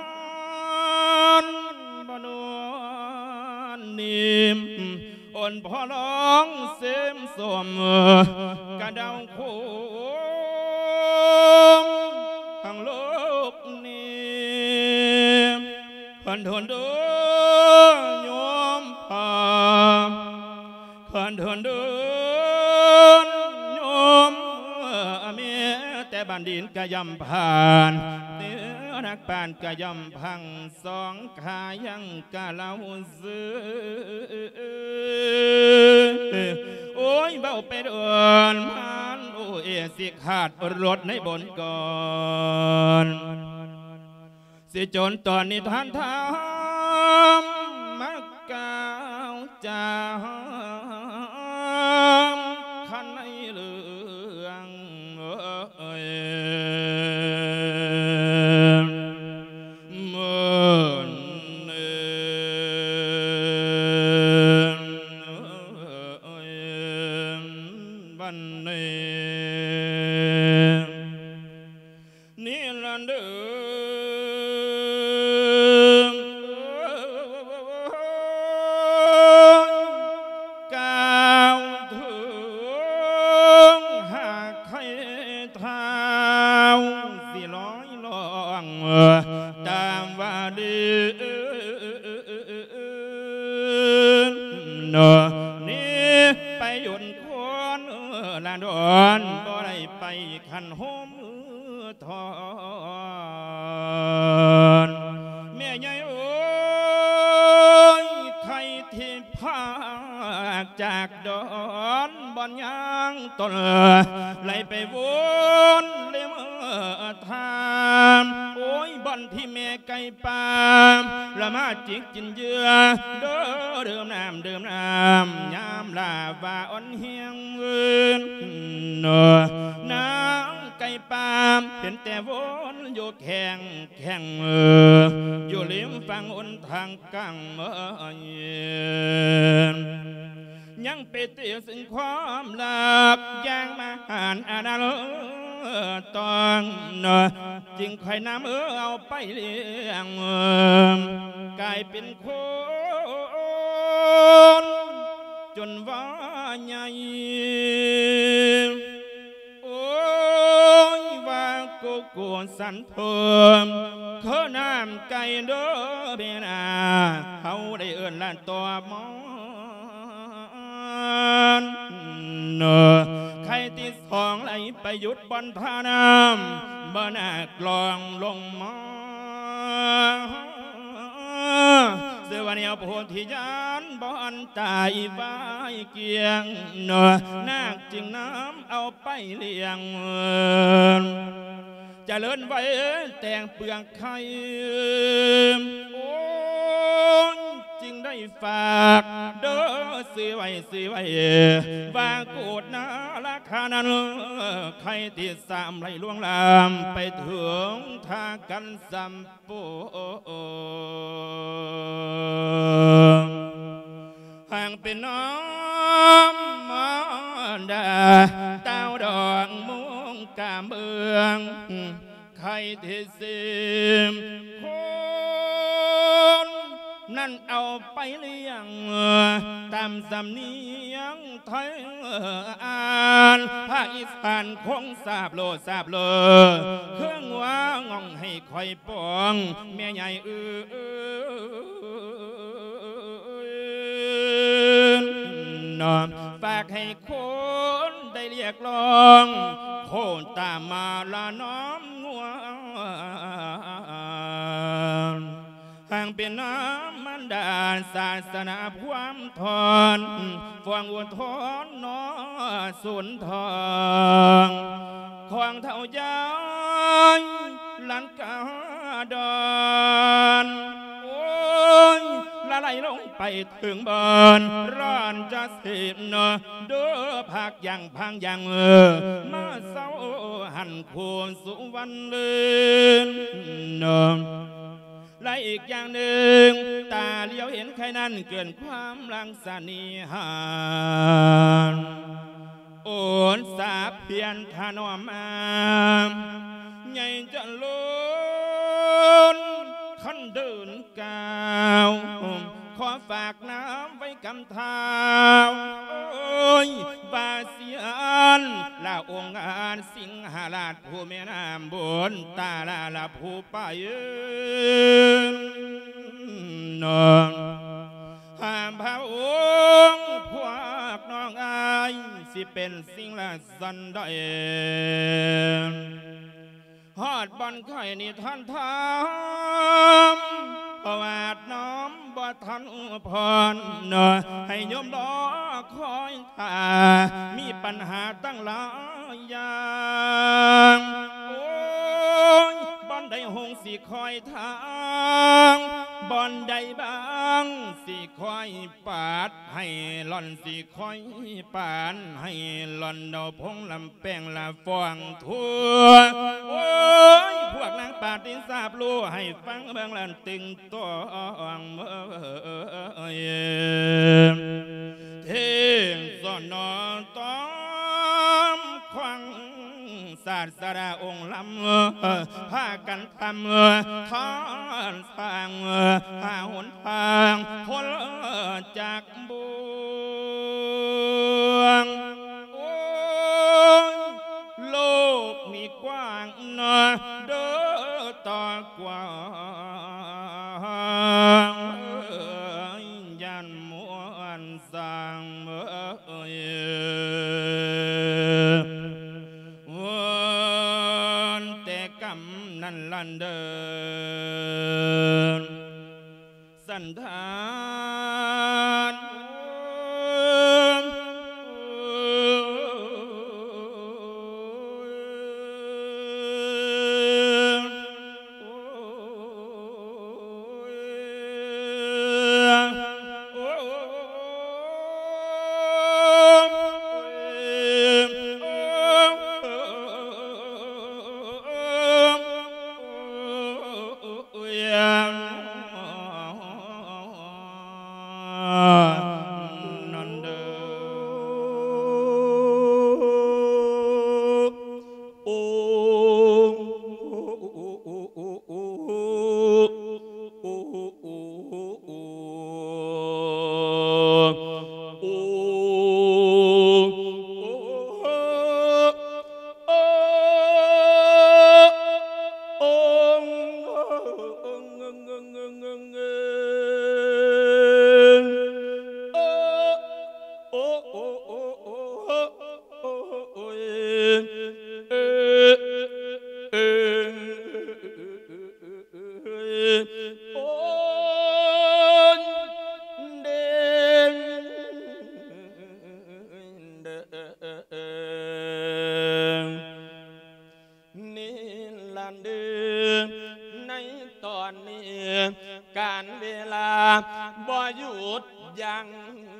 บ่นวลนิ่มอ่อนพอร้องเสมสมกระเดาโคทางโลกนี้คนทนดูโยมพาคนทนดูโยมเมียแต่บันดินกะยำผ่านเนื้อนักปานกะยำพังสองขายังกะเล่าซื้อโอ้ยเบาไปเดินมันโอ้เอสิขาดรถในบนก่อนสิจนตอนนี้ท่านทำมักกาวจามขันในเรื่องเมื่อบันเนนี่ละเด้อกาวถึอนลานดอนบ่ได้ไปขันโฮมทอนแม่ใหญ่โอ้ยใครที่พากจากดอนบ่อนยางต้นไหลไปวนเลยเมื่อทามโอ้ยบ่อนที่แม่ไก่ปามละมาจิกจินเยือเด้อเดิมน้ำยามลาว่าอ่อนเฮียงเงินน้ำไก่ปามเห็นแต่วนอยู่แข่งอยู่ริมฝั่งอนทางกังยังไปเตียวซึ่งความลับยังมาอ่านอาณาตองจึงใครน้ำเอาไปเลี้ยงกลายเป็นคนจนว่าใหญ่โอ้ยว่ากูสันเพิ่มเขาน้ำไก่เด้อเบนาเขาได้เอื้อนล้านตัวมอใครที่สองไหลไปหยุดบนท่าน้ำบ่น่ากลองลงมาเสือวันเดียวโพธิยานบ่อนตายไว้เกียงนาคจึงน้ำเอาไปเลี้ยงจะเลินไว้แต่งเปลืองไข่โอ้จึงได้ฝากเด้อซื้อไว้ว่าโกดนาราคานั้นใครที่สามไหลล่วงลามไปถึงทางกันสัมปูห่างเป็นน้องมันดาเต้าดอกมุงกามเบืองใครที่สิมคนนั่นเอาไปเลี้ยงตามสำเนียงไทยอ่านภาคอีสานคงทราบโลเครื่องว่างองให้คอยปองแม่ใหญ่ฝากให้คนได้เรียกร้องโคนตามมาละน้อมงัวห่างเป็นน้ำมันดาศาสนาความทอนฟวงอุทนนอสุนทองของเท่ายายลันกาดอนโอ้ยละไหลลงไปถึงบอนร้อนจะเสียนเด้อพักยังพังยังมาเศร้าหันคูนสุวรรณเลือนและอีกอย่างหนึ่งตาเลี้ยวเห็นใครนั้นเกินความลังสนิหารโอนสาเพียนทานอมใหญ่จะล้นขันเดินก้าวขอฝากน้ำไว้กำเท้าโอ้ยบาเสียนลาองค์การสิงหราชผู้แม่น้ำบนตาลาผู้ไปนอนห้ามพระองค์พวกน้องอายสิเป็นสิ่งละสันได้ฮอดบอนไข่นี่ท่านทำประวัติน้อมบ่ทันพรให้โยมรอคอยท่ามีปัญหาตั้งหลายอย่างโอ้ยบ่อนใดหงสิคอยทางบ่อนใดบางสิคอยปาดให้หล่อนสิคอยปานให้หล่อนดอกพงลำแป้งละฟองทั่วโอ้ยพวกนางปาดินทราบรู้ให้ฟังเบื้องลันตึงตัวเทงสอนนอนต้อมควังศาสดาองค์ลำพากันทำทานสร้างหาหนทางพ้นจากบ่วงโอ้โลกมีกว้างเด้อต่อกว้างยันมวนสร้างเดินสันธานการเวลาบ่หยุดยั้ง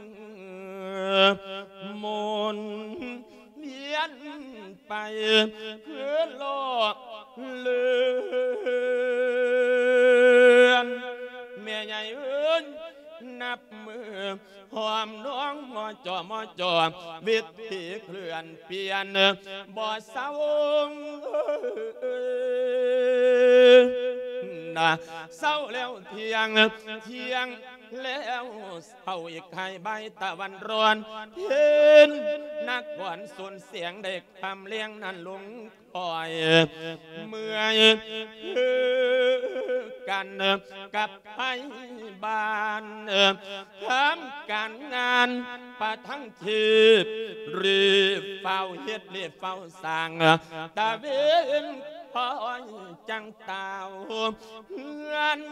หมุนเวียนไปเพื่อโลกเลือนแม่ใหญ่เอิ้นนับมือหอมน้องมอจอวิถีเคลื่อนเปลี่ยนบ่เศร้าเศร้าแล้วเที่ยงแล้วเศร้าอีกไข่ใบตะวันร้อนเห็นนักก่อนส่วนเสียงเด็กทำเลี้ยงนั้นลุงคอยเมื่อยกันกับไอ้บ้านทำการงานประทั้งทีรีบเฝ้าเฮ็ดรีบเฝ้าสร้างตะเวนคอยจังเต่าเงิน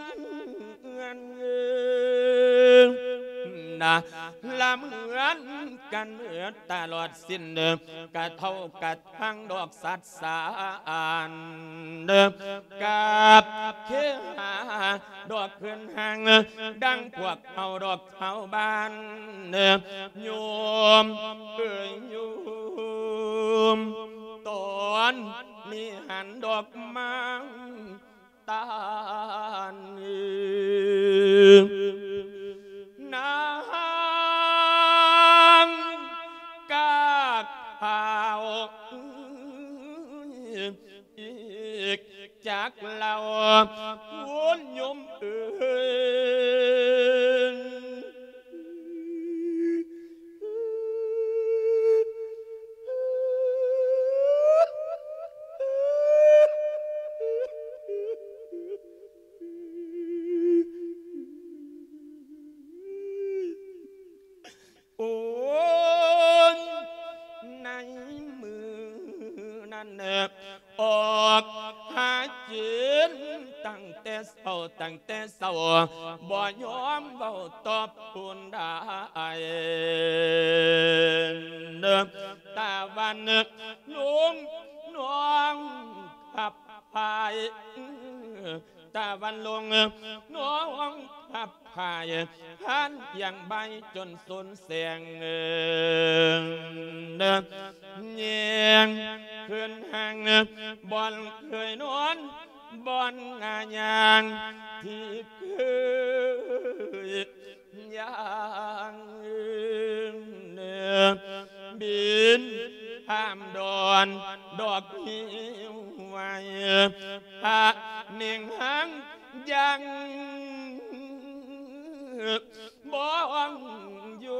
นะละเหมือนกันเหมือนตลอดสิ้นกะเท่ากับทั้งดอกสัตว์สารกับเขี้หาดอกเพื่อนห่างดังพวกเอาดอกเท่าบ้านโยมโยมตอนมีหันดอกมังตาลนางกากเผาอีกจากเราวนยมออกหาจินตั้งแต่เศร้าบ่ยอมเบาตอบคุณได้ตาวันลุงน้องขับพายตาวันลงน้องขับพายหันอย่างใบจนสุนเสียงเงียงขึ้นห่างบอลเคยนอนบอลงายางที่เคยยางบินห้ามดอนดอกหิวไว้หาเนียงหางยังบ้องอยู่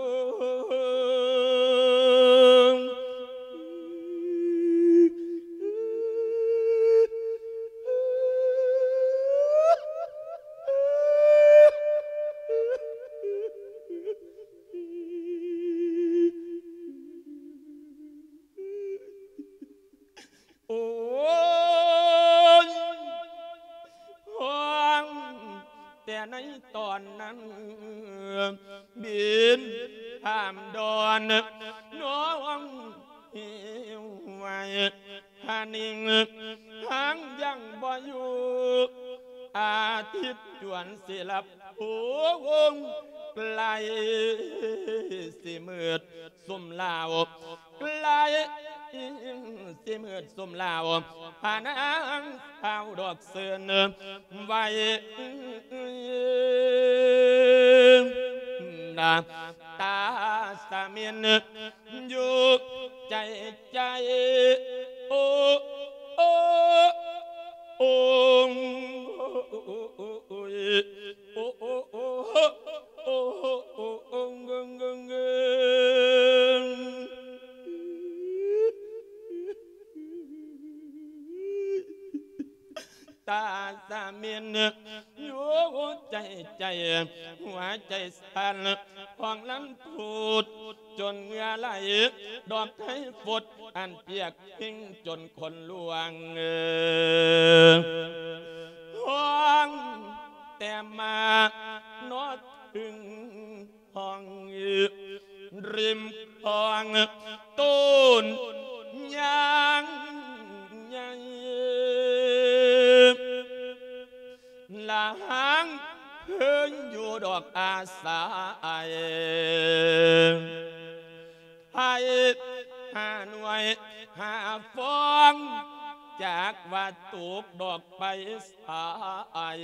นั้นบินข้ามดอนน้องหิวไว้หานิ่งหางยังบ่อยู่อาทิตย์จวนสิลับหัววงไกลสิมืดสุ่มลาวไกลสิมืดสุ่มลาวหานางเอาดอกเสือนไว้นาตาสามีนอยู่ใจโอ้โอ้โอ้โอ้โอ้โอ้โอ้โอ้โอ้โอ้เงงเงงเงงตาสามีนอยู่ใจหัวใจสั่นของลันพูดจนเหงื่อไหลดอกไทยฝดอันเปียกพิงจนคนลวงห้องแต่มานอดถึงห้องริมคลองต้นยางใหญ่หลังเพิ่งอยู่ดอกอาสาให้หาหน่วยหาฟองจากวัดตูกดอกไปสาย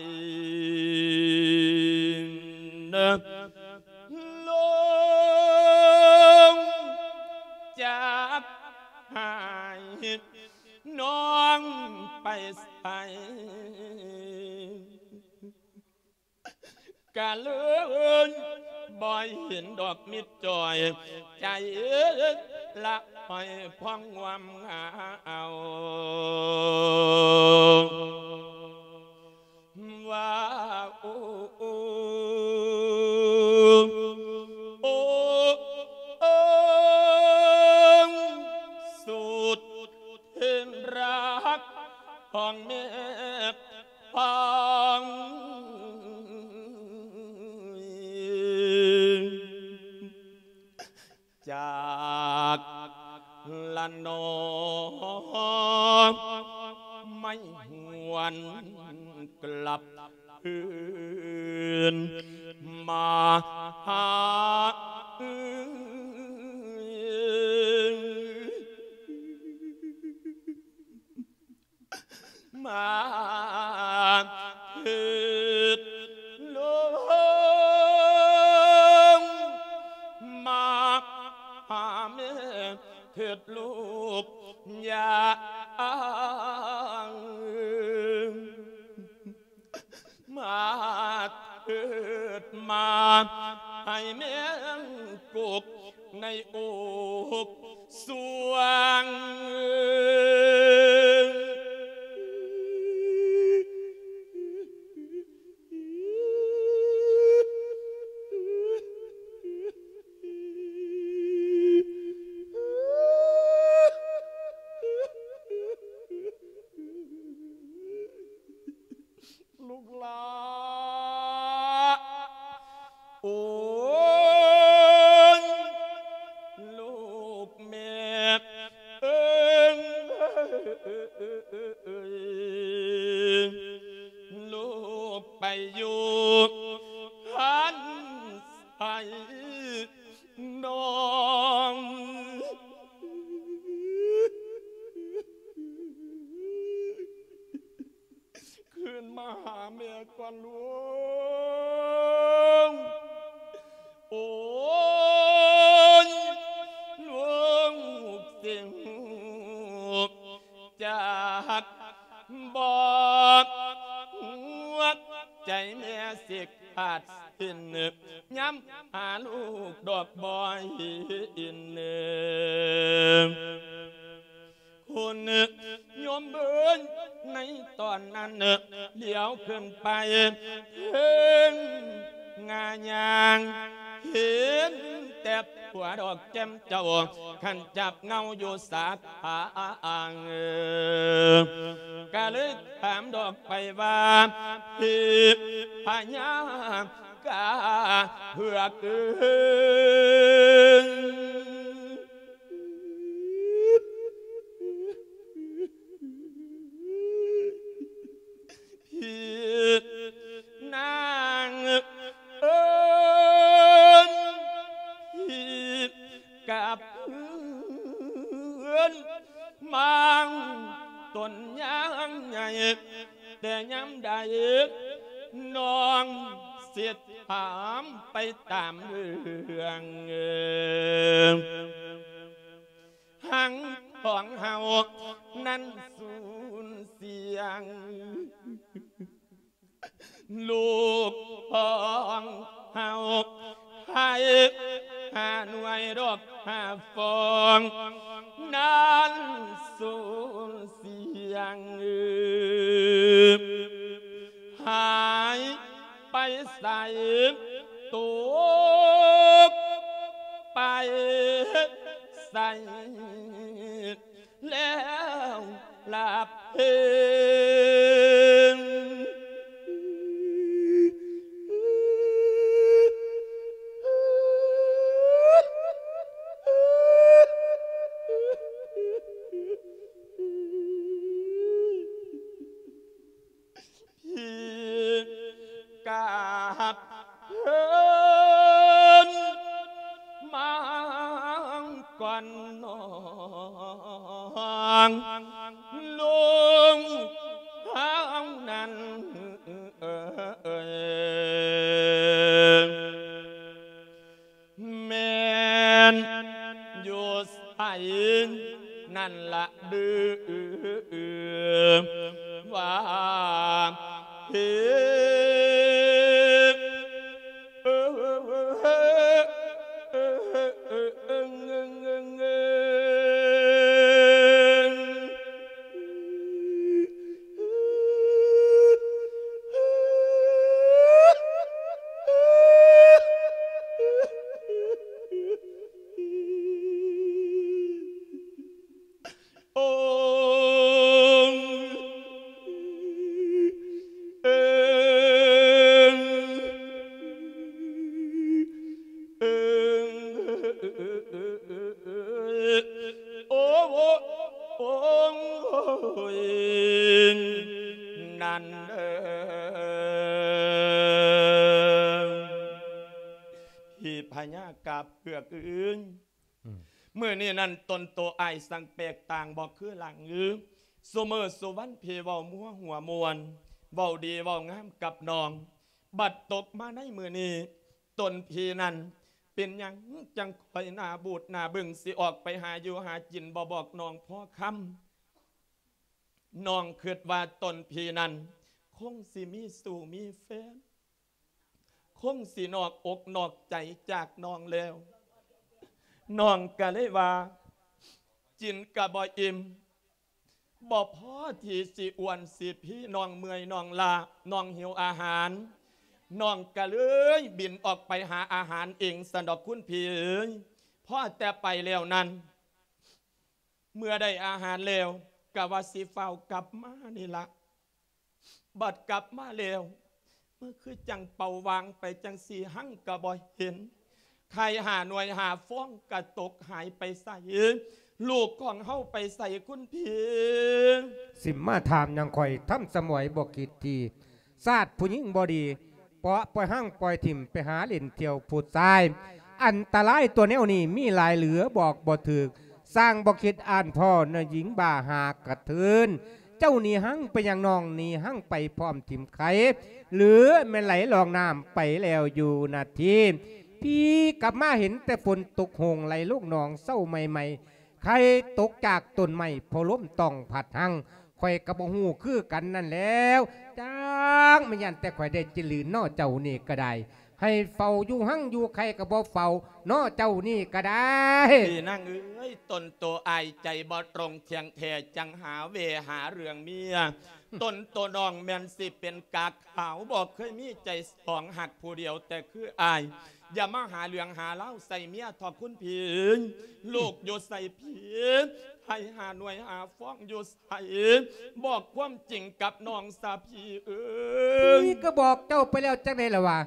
ลงจากหายน้องไปใส่กะเลื่อนบ่อยเห็นดอกมิดจอยใจละหอยพองวำเอาว่าโอ้โอ้โอ้โอ้สุดเห็นรักของแม่พังจากละนอไม่หวนกลับคืนมาหามาคืนลงมาหาแม่เถิดลูกอย่ามาเถิดมาให้แม่กุกในอกสวงลูกหลาโอ้ลูกแม่ลูกไปอยู่หันใส่น้องคืนมาหาแม่ก่อนลูกโอ้ยลูกเสียงจากบอกหัวใจแม่สิขาดสิ้นย้ำหาลูกดอกบอยอินคุณโยมเบินในตอนนั้นเดี๋ยวขึ้นไปถึงงายางเห็นแต่หัวดอกแก้มเจ้าขันจับเงาอยู่สาขาอ่างก็เลยถามดอกไปว่าพี่พญากาเพื่อเกินนางเอิญกับเพื่อนมังต้นยางใหญ่แต่ย้ำได้น้องเสียถามไปตามเรื่องหังของเฮานั้นสูญเสียงลูกของเฮาให้หน่วยดอกฟองนั้นสูญเสียงหายไปใส่ตัวไปใส่แล้วหลับเพลงกับเพิ่นมังก่อนน้องลุงเฮานั้นแม่นอยู่ใส่นั่นละดื้อว่าเฮ้นั่นพี่พญากับเกือกอื่นเมื่อนี่นั่นตนโตไอสังเปกต่างบอกคือหลังสมอสุวรรณเพเว้ามัวหัวมวนเว้าดีเว้างามกับน้องบัดตกมาในมือนี้ตนพี่นั่นเป็นยังจังคอยหน้าบูดหน้าบึงสิออกไปหาอยู่หาจินบ่บอกน้องพ่อคำน้องคิดว่าตนพี่นั่นคงสิมีสู่มีแฟนคงสินอกอกนอกใจจากน้องแล้วน้องก็เลยว่าจินกะบ่อิ่มบ่พอที่สิอ้วนสิพี่น้องเมื่อยน้องลาน้องหิวอาหารน้องก็เลยบินออกไปหาอาหารเองสันดอกคุณพี่พ่อแต่ไปแล้วนั้นเมื่อได้อาหารแล้วกะว่าสิเฝ้ากลับมานี่ละบัดกลับมาแล้วเมื่อคือจังเป่าวางไปจังสีหั่งกะบ่เห็นใครหาหน่วยหาฟ้องกะตกหายไปใส่ลูกของเฮาไปใส่คุณพี่สิมาถามยังข่อยทำสมวยบอกกิดทีซาดผู้หญิงบอดีเปาะปล่อยหั่งปล่อยถิ่มไปหาเล่นเที่ยวผูดทรายอันตรายตัวแนวนี้มีหลายเหลือบอกบ่ถึกสร้างบอกคิดอ่านพ่อเนหญิงบ่าหากระเทินเจ้านี่หั่งไปยังน้องนี่หั่งไปพร้อมถิ่มไข่หรือแม่ไหลลองน้ำไปแล้วอยู่นาทีพี่กลับมาเห็นแต่ฝนตกหงไหลลูกน้องเศร้าใหม่ๆใครตกจากต้นไม้พอล้มต้องผัดหั่งข่อยกระบหูคือกันนั่นแล้วจ้างไม่ยันแต่ข่อยได้จิลืนนอเจ้านี่ก็ได้ให้เฝ้าอยู่หั่งอยู่ใครกระบอเฝ้านอเจ้านี่ก็ได้พี่นั่งตนโตไอใจบ่ตรงเทียงแท้จังหาเวหาเรื่องเมียตนโตน้องแม่นสิเป็นกากขาวบอกเคยมีใจสองหักผู้เดียวแต่คืออายอย่ามาหาเรื่องหาเล่าใส่เมียทอคุณพี่ลูกอยู่ใส่พี่ให้หาหน่วยหาฟ้องอยู่ใส่บอกความจริงกับน้องสาพี่พี่ก็บอกเจ้าไปแล้วจังได๋ล่ะวะ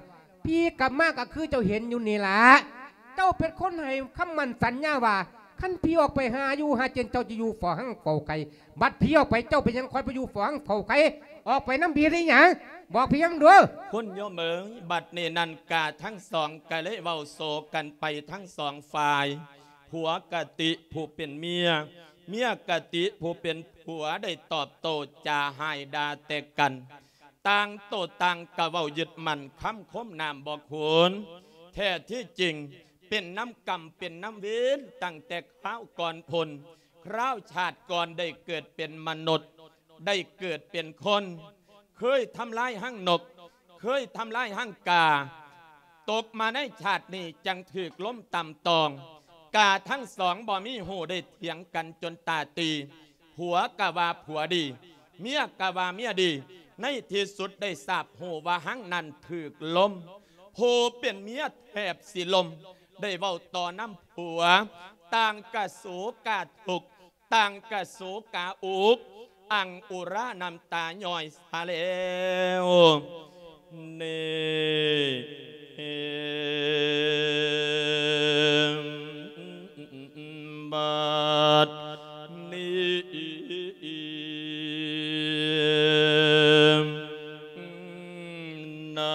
พี่กลับมาก็คือเจ้าเห็นอยู่นี่ล่ะเจ้าเป็นคนให้คำมันสัญญาว่าขั้นพี่ออกไปหาอยู่หาเจนเจ้าจะอยู่ฝ่อหั่งเฝ้าไก่บัดพี่ออกไปเจ้าไปยังคอยไปอยู่ฝ่อหั่งเฝ้าไก่ออกไปน้ำบีได้หยังบอกพี่ยังดูคุณโยมเอ๋ยบัดนี้นันกาทั้งสองกะเลยเว้าโศกกันไปทั้งสองฝ่ายผัวกติผู้เป็นเมียกติผู้เป็นผัวได้ตอบโต้จาหายดาแต่กันต่างโตต่างกะเว้ายึดมันคำคมนามบอกโหนแท้ที่จริงเป็นน้ำกรรมเป็นน้ำเว้นตั้งแต่คราวก่อนพลคราวชาติก่อนได้เกิดเป็นมนุษย์ได้เกิดเป็นคนเคยทำลายหั่งนกเคยทำลายหั่งกาตกมาในชาตินี้จังถือล้มต่ำตองกาทั้งสองบ่มีหูได้เถียงกันจนตาตีผัวกะว่าผัวดีเมียกะว่าเมียดีในที่สุดได้ทราบหูว่าหั่งนั้นถือล้มผู้เป็นเมียแทบสิลมได้เว้าต่อน้ำผัวต่างกะโสกาทุกต่างกะโสกาอุกอังอุราน้ำตาย่อยสาแล้วเนบัดนี้นา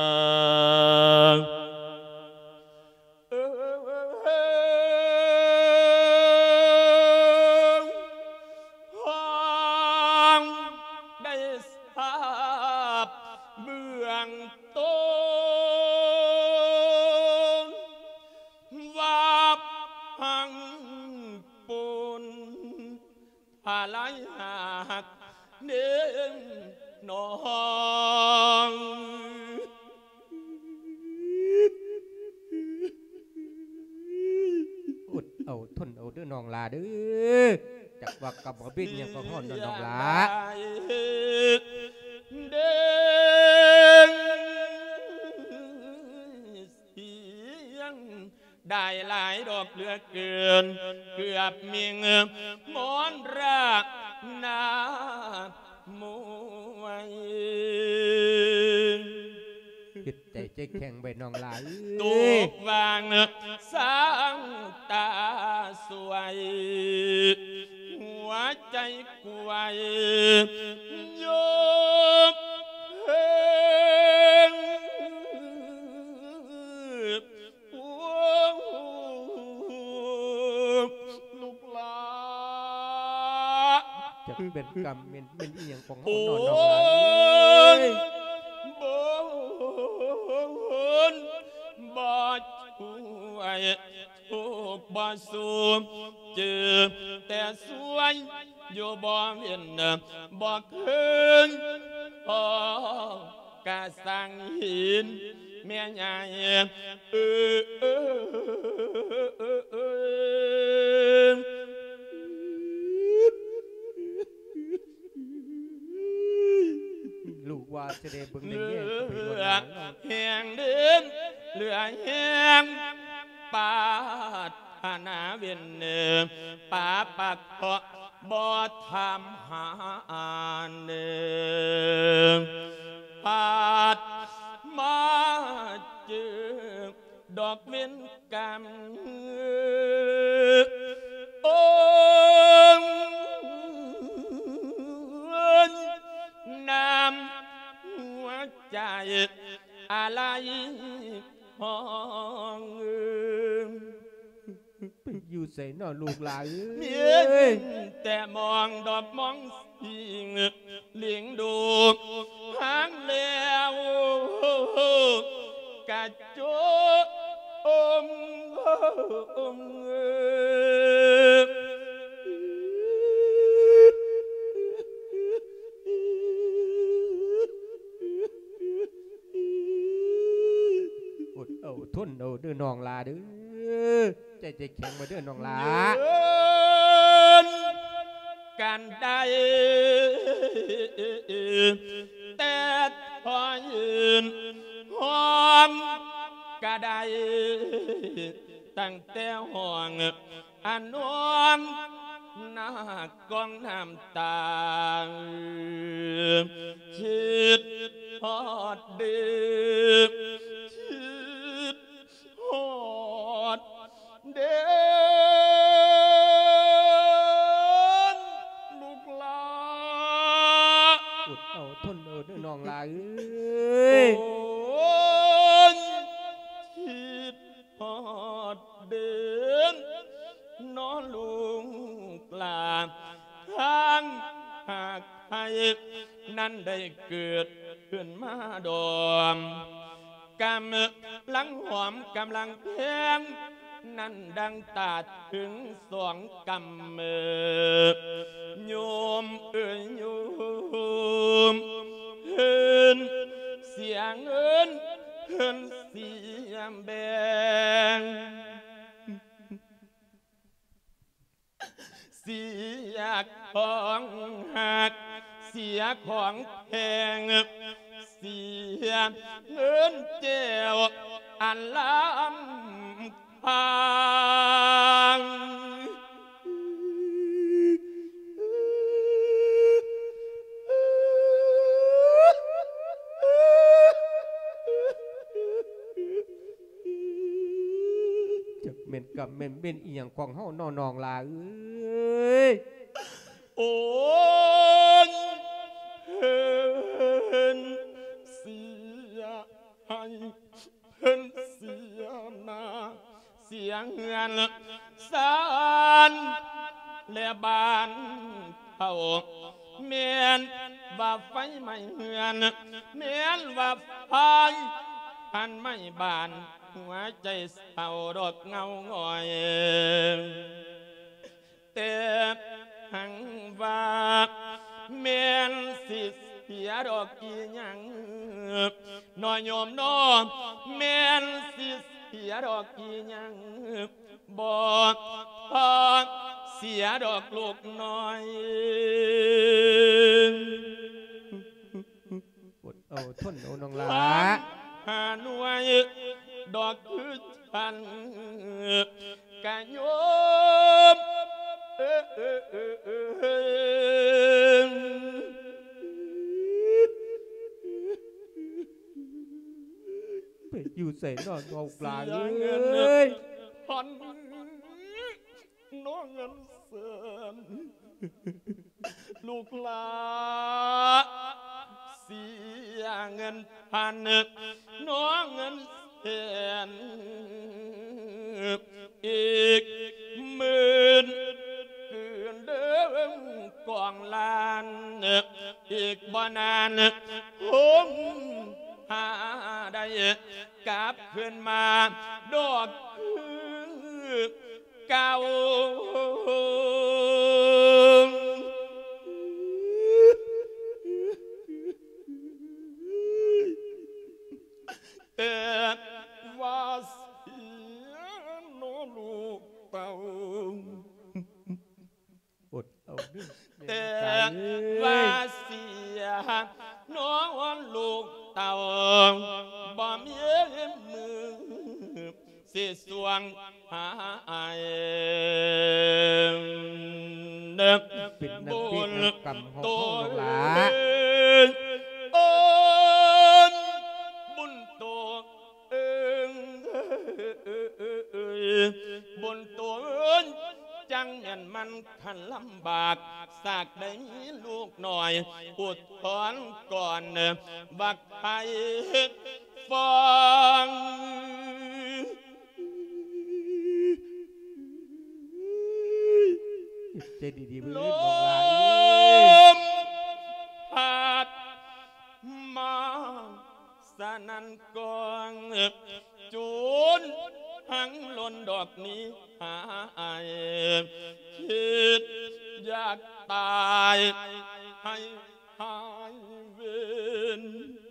อะไรหักเดินนองอุดเอาทนเอาเด้อน้องลาเด้อจักว่ากับบ่บินยังก็ฮ้อนน้องลาเดินเสียงได้หลายดอกเหลือเกินเกือบมีเงินมอนรักนามวยจิตใจแข็งใบน้องลาตุกวางสร้างตาสวยหัวใจกวยโยบเพงลูกหลาจะเป็นกรรมเป็นอีหยังของเขานอนน้องลาบ่ช่วยทุกบ่สูมเจอแต่สวยอยู่บ่เห็นบ่คืนกะสั่งหินแม่ใหญ่ลูกว่าจะได้เบิ่งได้แย่ไปเว่าแห่งเดินเหลือแห่งปาถนาเวียนเนื้อป่าปักเพาะบ่ทำหาเนื้อปาดมาเจอดอกเว้นกรรมองน้ำหัวใจอะไรห้องไปอยู่ใส่นอนลูกหลานเมียแต่มองดอกมองสิ่งเลี้ยงดูหางแล้วกะโจมเอาทนเอาเด้อน้องลาเด้อใจแข็งมาเด้อน้องลากันได้แต่พอยืนห้องก็ได้ตั้งแต่ห้องอันน้องหน้ากองน้ำตาคิดพอดดึกเด้อน้องลาเอ้ยโอ้ยคิดฮอดเดินนอนลุงกลาทางหากให้นั่นได้เกิดขึ้นมาดอมกำลังหอมกำลังเพลงนั่นดังตาถึงสองกำมือโยมเอ้ยโยมเฮินเสียงเอินเฮินเสียงแบงเสียของหักเสียของแพงเสียเงินเจ้าอันล้ำพังจักเม่นกับเม่นเป็นอีหยังของเฮาน้องลาเอ้ยโอ้ยเพิ่นเสียให้เพิ่นเสียนาเสียงเงินสานและบ้านเขาเมียนว่าไฟไม่เหือนเมียนว่าไฟพันไม่บานหัวใจเศร้าดอกเงาง่อยแต่หังว่าเมียนสิเสียดอกกี่ยังน้อยโยมน้อเมียนสิเสียดอกกี่ยังบอกพอเสียดอกลูกน้อยอดเอาทนเอาน้องลาหาหน่วยดอกคือฉันกะโยมไปอยู่ใส่น้องลาเอ้ยพันน้องเงินเสือนลูกลาเสียเงินพันน้องเงินแสนอีกหมื่นคืนเดิมกองลานอีกบ่นานผมหาได้กลับขึ้นมาดอกเก่าแต่ว่าเสียนอลูกเต่าอดเอาเด้อแต่ว่าเสียน้องลูกเต่าบ่มีมือสิสวงหาไอเด็กเป็นน้ำบุเปียญน้ำกำของโตเฮาน้องลาเอิญบุญโตเอิงบุญโตเอิญจังเงินมันขันลำบากสากได้มีลูกหน่อยอุดถอนก่อนบักไผ่ฟังใจดีๆเพื่อนลน้องลาเอ้ยมพัดมาสนันกองจูนหังหล่นดอกนี้หายคิดอยากตายให้หายเวร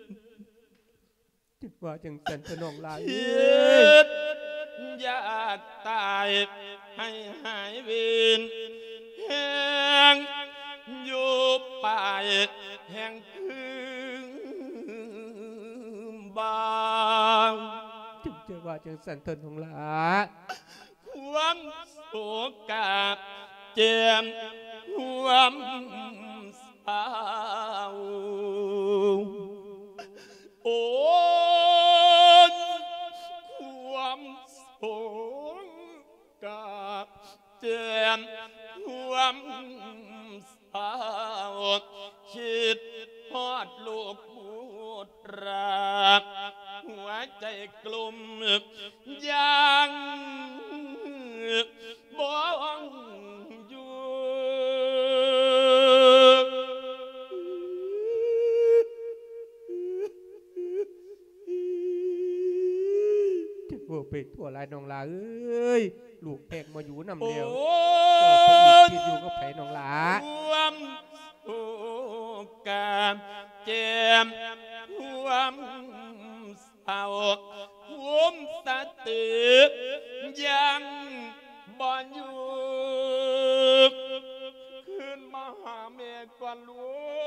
คิดว่าจังสันทน้องลาเอ้คิยดอยากตายให้หายเวรแห่งอยู่ป่ายแห่งคืนบางจึงจะว่าจังสันทน้องลาความโศกาเจียมความเศร้าโอ้ความโศกาเจียมความเศร้าคิดฮฮอดลูกบูดรักหัวใจกลุ่มยังบ้องอยู่ไปทั่วลายน้องลาเอ้ยลูกแพงมาอยู่นำเดียวโอ้เจ้าไปอีกคิดอยู่กับไผน้องลาความผูกกามเจ็บความเศร้าความสติยังบ่อยู่ขึ้นมาหาแม่ก่อนลู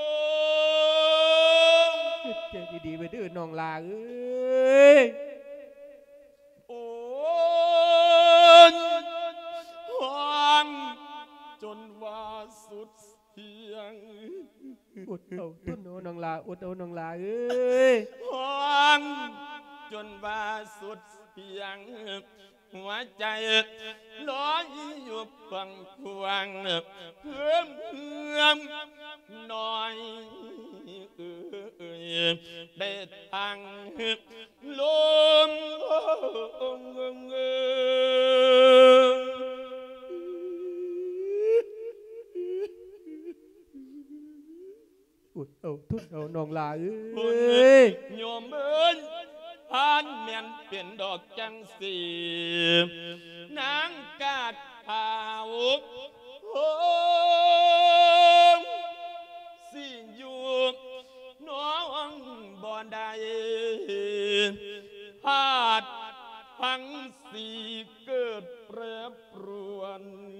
กเจอดีๆไปดื้อน้องลาเอ้ยโอ้ยห้องจนว่าสุดเสียงอดเอาต้นโนน้องลาอดเอาน้องลาเอ้ยห้องจนว่าสุดเสียงหัวใจลอยอยู่ฟังควงเพิ่มน้อยได้ทางลมอดเอาต้นเอาน้องลาเอ้คนยโยมเอ้ยผ่านแม่นเป็นดอกจังสีนางกาดขาวโอ้สิอยู่น้องบ่ได้พาดพังสีเกิดแปรปรวน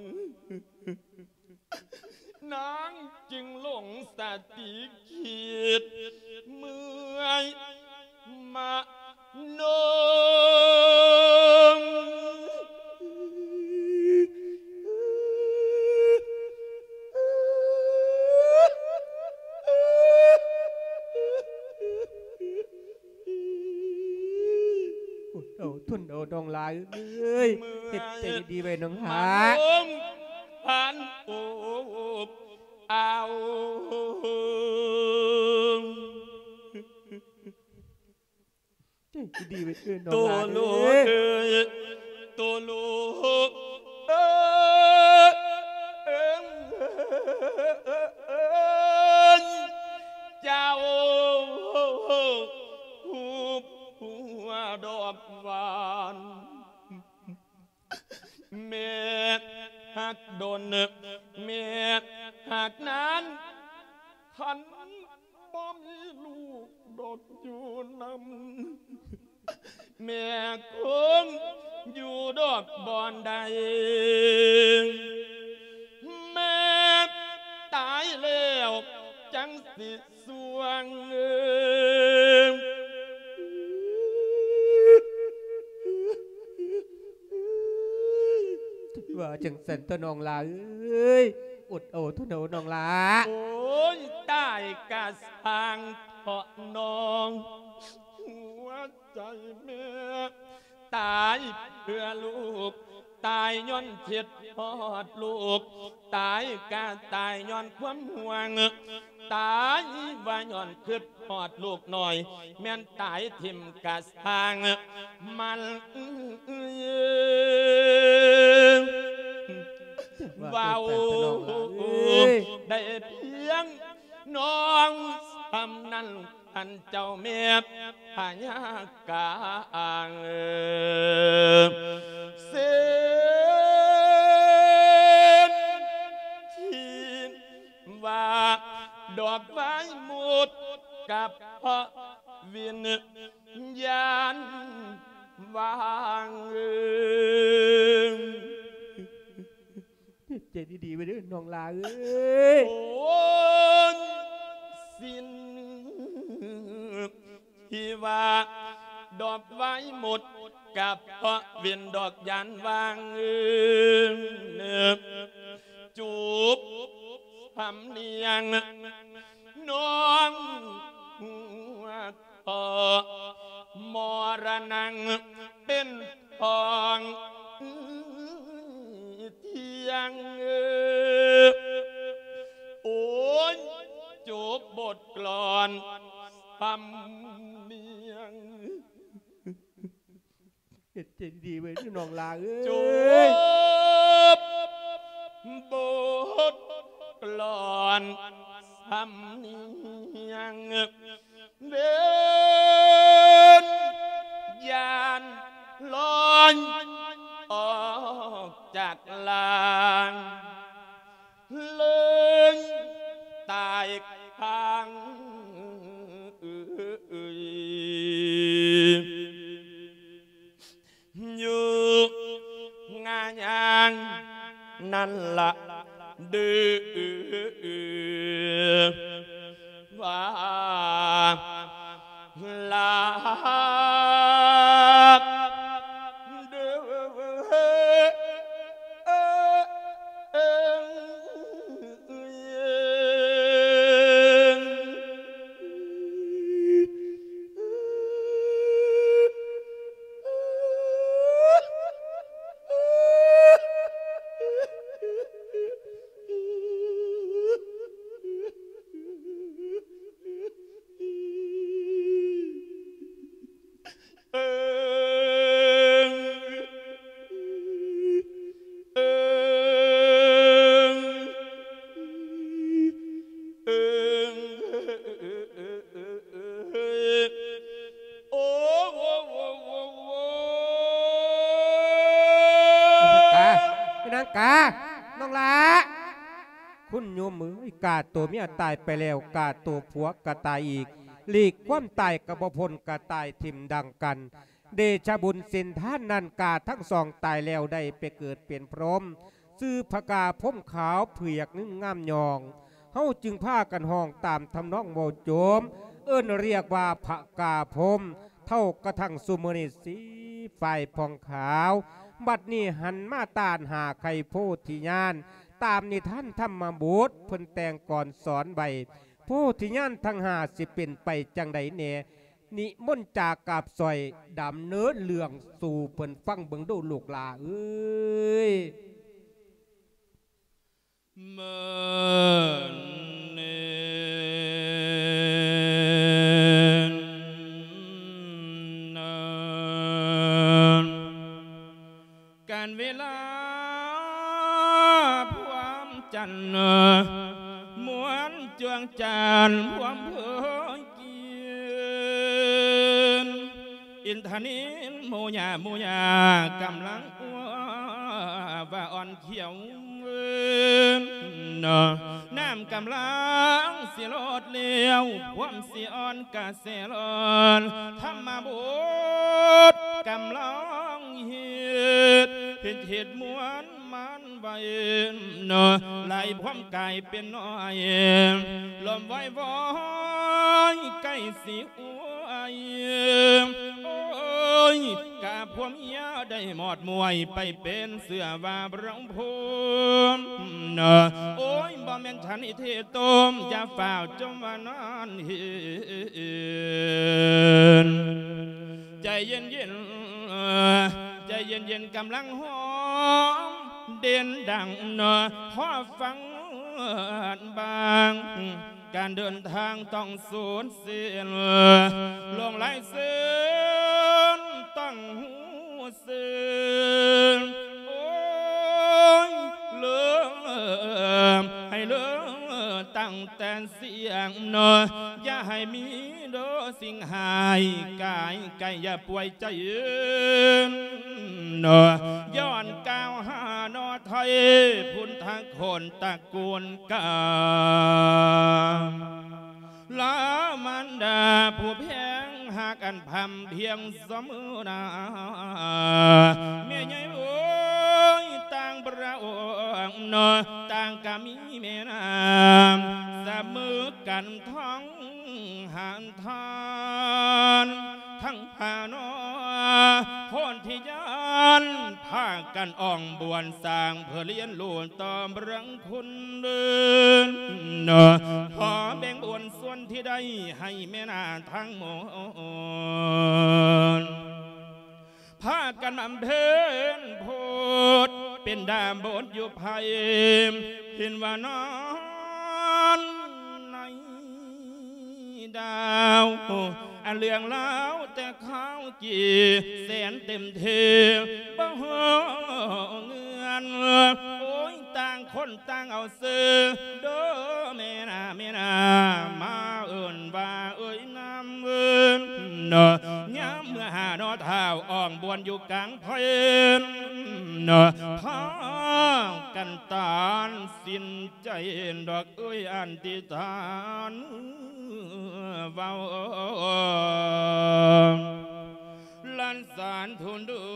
นางจึงหลงสติคิดเมื่อยมาโนงอดเอาต้นเอาน้องลาเอ้ยเฮ็ดใจดีๆไว้น้องหาผ่านโอบเอาดีไปเอื้อนน้องตัวลาลูเอ้กยเอ้ยตัวลูกเอ้ยเจ้าหูหัวดอกหวานเมฆหักโดนเมฆหักนั้นขันบ่มีลูกดอกอยู่นำแม่คงอยู่ดอกบอนใดแม่ตายแล้วจังสิสวงว่าจังสันต้นน้องลาเอ้ยอดเอาต้นเอาน้องลาโอ้ยตายกะสร้างเพราะน้องหัวใจแม่ตายเพื่อลูกตายย้อนเจ็ดพอดลูกตายกะตายย้อนความห่วงตายว่าย้อนคืดพอดลูกหน่อยแม่นตายทิมกะสร้างมันเบาได้เพียงน้องทำนั้นอันเจ้าเมียพญากลางเส้นที่ว่าดอกไม้หมดกับพระวิญญาณวางใจดีๆไปเด้อน้องลาเอ้ยโอนสิ้นที่ว่าดอกไว้หมดกับเพราะเวียนดอกยันวางจูบทำเนียงน้องพอมรณังเป็นทองเที่ยงโอ้ยจูบบทกลอนรปั๊มเมียงเฮ็ดใจดีไว้ที่น้องลาเอ้ยจบโบสกลอนสำเนียงเดินยานลอยออกจากลานเลยตายข้างอยู่งานยังนั่นละดื้อว่าลานางกาน้องลาคุณโยมมือกาตัวเมียตายไปแล้วกาตัวผัวกะตายอีกหลีกความตายกับพลกะตายทิมดังกันเดชบุญสินท่านนันกาทั้งสองตายแล้วได้ไปเกิดเป็นพรหมซื้อพกาพมขาวเผือกนึ่งงามยองเฮาจึงพากันห้องตามทำนองโมโจมเอิ้นเรียกว่าพกาพมเท่ากระทั่งสุมนิสีฝ่ายพองขาวบัดนี้หันมาตานหาไข่โพธิญาณตามนิท่านธรรมบุตรเพิ่นแต่งก่อนสอนใบโพธิญาณทั้งหาสิเป็นไปจังใดเนนิมนต์จากกาบซอยดำเนื้อเหลืองสู่เพิ่นฟังเบิ่งดูลูกหลาเอ้ยเมื่อเนการเวลาพวามจันทร์มวนจวงจันทร์พวามเพื่อกินอินทนินโมยากำลังอ้วว่าอ่อนเขียวน้ำกำลังเสียลดเลี้ยวความเสียอ่อนกะเสียลอนธรรมบุตรกำลังเหตุมวนมันใบไหลพร้อมกายเป็นน้อยลมไว้วอยใกล้สิอ้วยโอ้ยกาพวมยาได้หมอดมวยไปเป็นเสือว่าร้องพูมโอ้ยบ่แม่นฉันอิเทตมอย่าฝ่าวจมว่านอนเห็นใจเย็นใจเย็นกำลังหอมเด่นดังพอฟังบางการเดินทางต้องสูญเสียลงไหลเส้นต้องหูเส้นโอ้ยเลื่อมให้เลื่อตั้งแต่เสียงอย่าให้มีโดสิ่งหายกายไก่อย่าป่วยใจเย็นย้อนก้าวหานอไทยพุนทางคนตะกูลกาลามันดาผู้เพียงหากอันพำเพียงสมือนาเมียใหญ่โอ้ยต่างประองค์ต่างกามีเมนามสมือกันท้องหันทานทั้งพานอคนที่ยันพากันอ่องบวนสร้างเพื่อเลี้ยนลูนตอมรังคุณเดินขอแบ่งบวนส่วนที่ได้ให้แม่นาทั้งหมดพากันอำเพ็ญโพดเป็นดามบทอยู่ภัยเห็นว่านอนในดาวอันเรื่องเล่าแต่ข้าวกี่แสนเต็มเทบ่เงินโอ้ยต่างคนต่างเอาซื้อโดแม่นามาเอิ้นว่าเอ้ยน้ำเอิ้นย้ำเมื่อหาโนเท้าอ่องบวนอยู่กลางเพลินพากันตานสิ้นใจดอกเอ้ยอันติฐานเว้าลันสารทุนดู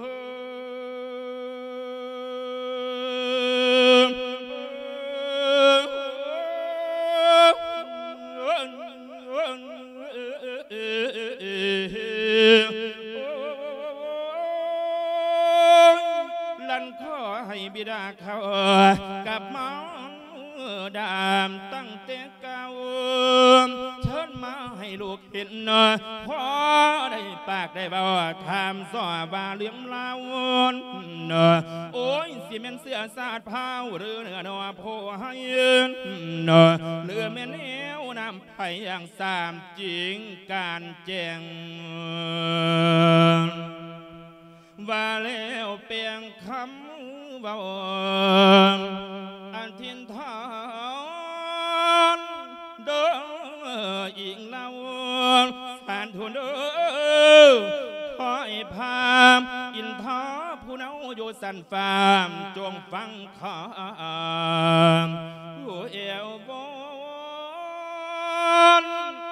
ให้บิดาเขากับมองดามตั้งแต่เก่าเชิญมาให้ลูกเห็นพอได้ปากได้บ่ถามสอว่าเรื่องเล่าโอ้ยสิเมนเสือสาดเผาหรือเนื้อนอโพให้เรือแม่แนวนำไปอย่างสามจริงการแจงว่าแล้วเปียงคำเบาอันทินทานเด้ออิงเล่าสานทุนเด้อคอยพามอินท้าผู้เนาอยู่สันฟามจงฟังคำผู้เอวบอน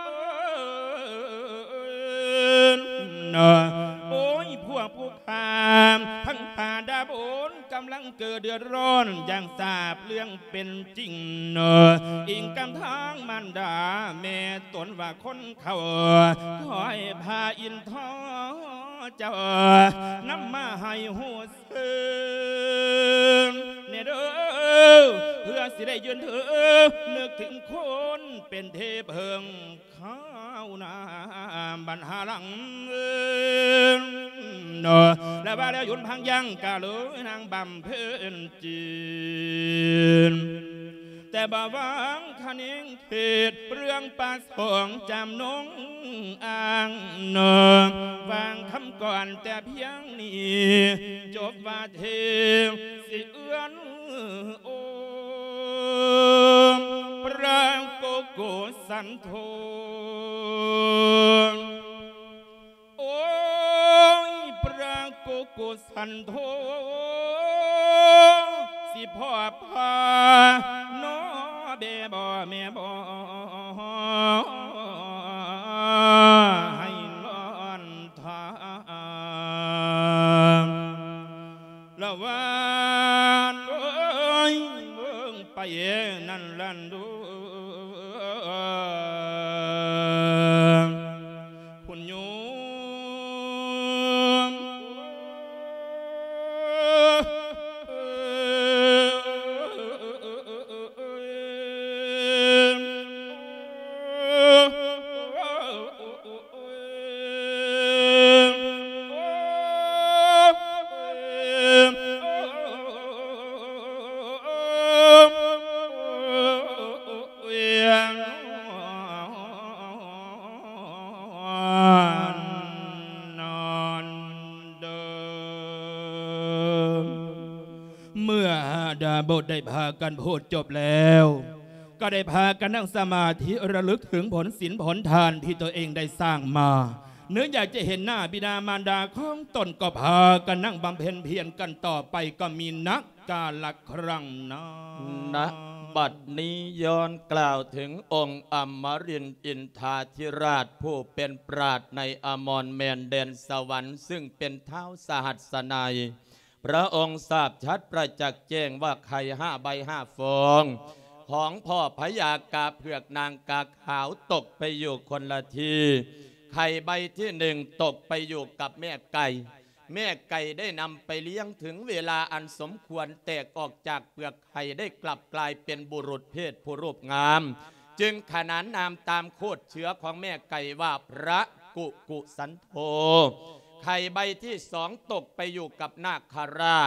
โอ้ยพวกผู้ขามทั้งป่าดาบนกำลังเกิดเดือดร้อนอย่างทราบเรื่องเป็นจริงอิงกำทางมันดาแม่ตนว่าคนเขาคอยพาอินท้อเจ้านำมาให้หัวเสือเนี่ยเด้อเพื่อสิได้ยืนเถอนึกถึงคนเป็นเทพเพิงข้าวนาบรรหาหลังและว่าแล้วยุนพังยังกะเลยนางบำเพ็ญจีนแต่บ่าวังคันเองเขตเรื่องปาสองจำนงอ่างวางคำก่อนแต่เพียงนี้จบว่าเทวสิเอื้อนโอพระโกโกสันโธโอ้ยพระโกโกสันโธสิพ่อพาน้อเบบ่แม่บ่ให้ล้อนทางละวันเอ้ยเบิ่งไปนั่นลันดูคุณโยมเมื่อดาบทได้พากันพูดจบแล้วก็ได้พากันนั่งสมาธิระลึกถึงผลศีลผลทานที่ตัวเองได้สร้างมาเนื้ออยากจะเห็นหน้าบิดามารดาของตนก็พากันนั่งบำเพ็ญเพียรกันต่อไปก็มีนักกาลครั้งนะบัดนี้ย้อนกล่าวถึงองค์อมรินทร์อินทาธิราชผู้เป็นปราชญ์ในอมรแมนแดนสวรรค์ซึ่งเป็นเท้าสหัสนัยพระองค์ทราบชัดประจักษ์แจ้งว่าไข่5 ใบ 5 ฟองของพ่อพญากาเผือกนางกาขาวตกไปอยู่คนละทีไข่ใบที่1ตกไปอยู่กับแม่ไก่แม่ไก่ได้นำไปเลี้ยงถึงเวลาอันสมควรแตกออกจากเปลือกไข่ได้กลับกลายเป็นบุรุษเพศผู้รูปงามจึงขนานนามตามโคตรเชื้อของแม่ไก่ว่าพระกุสันโธไข่ใบที่2ตกไปอยู่กับนาคราช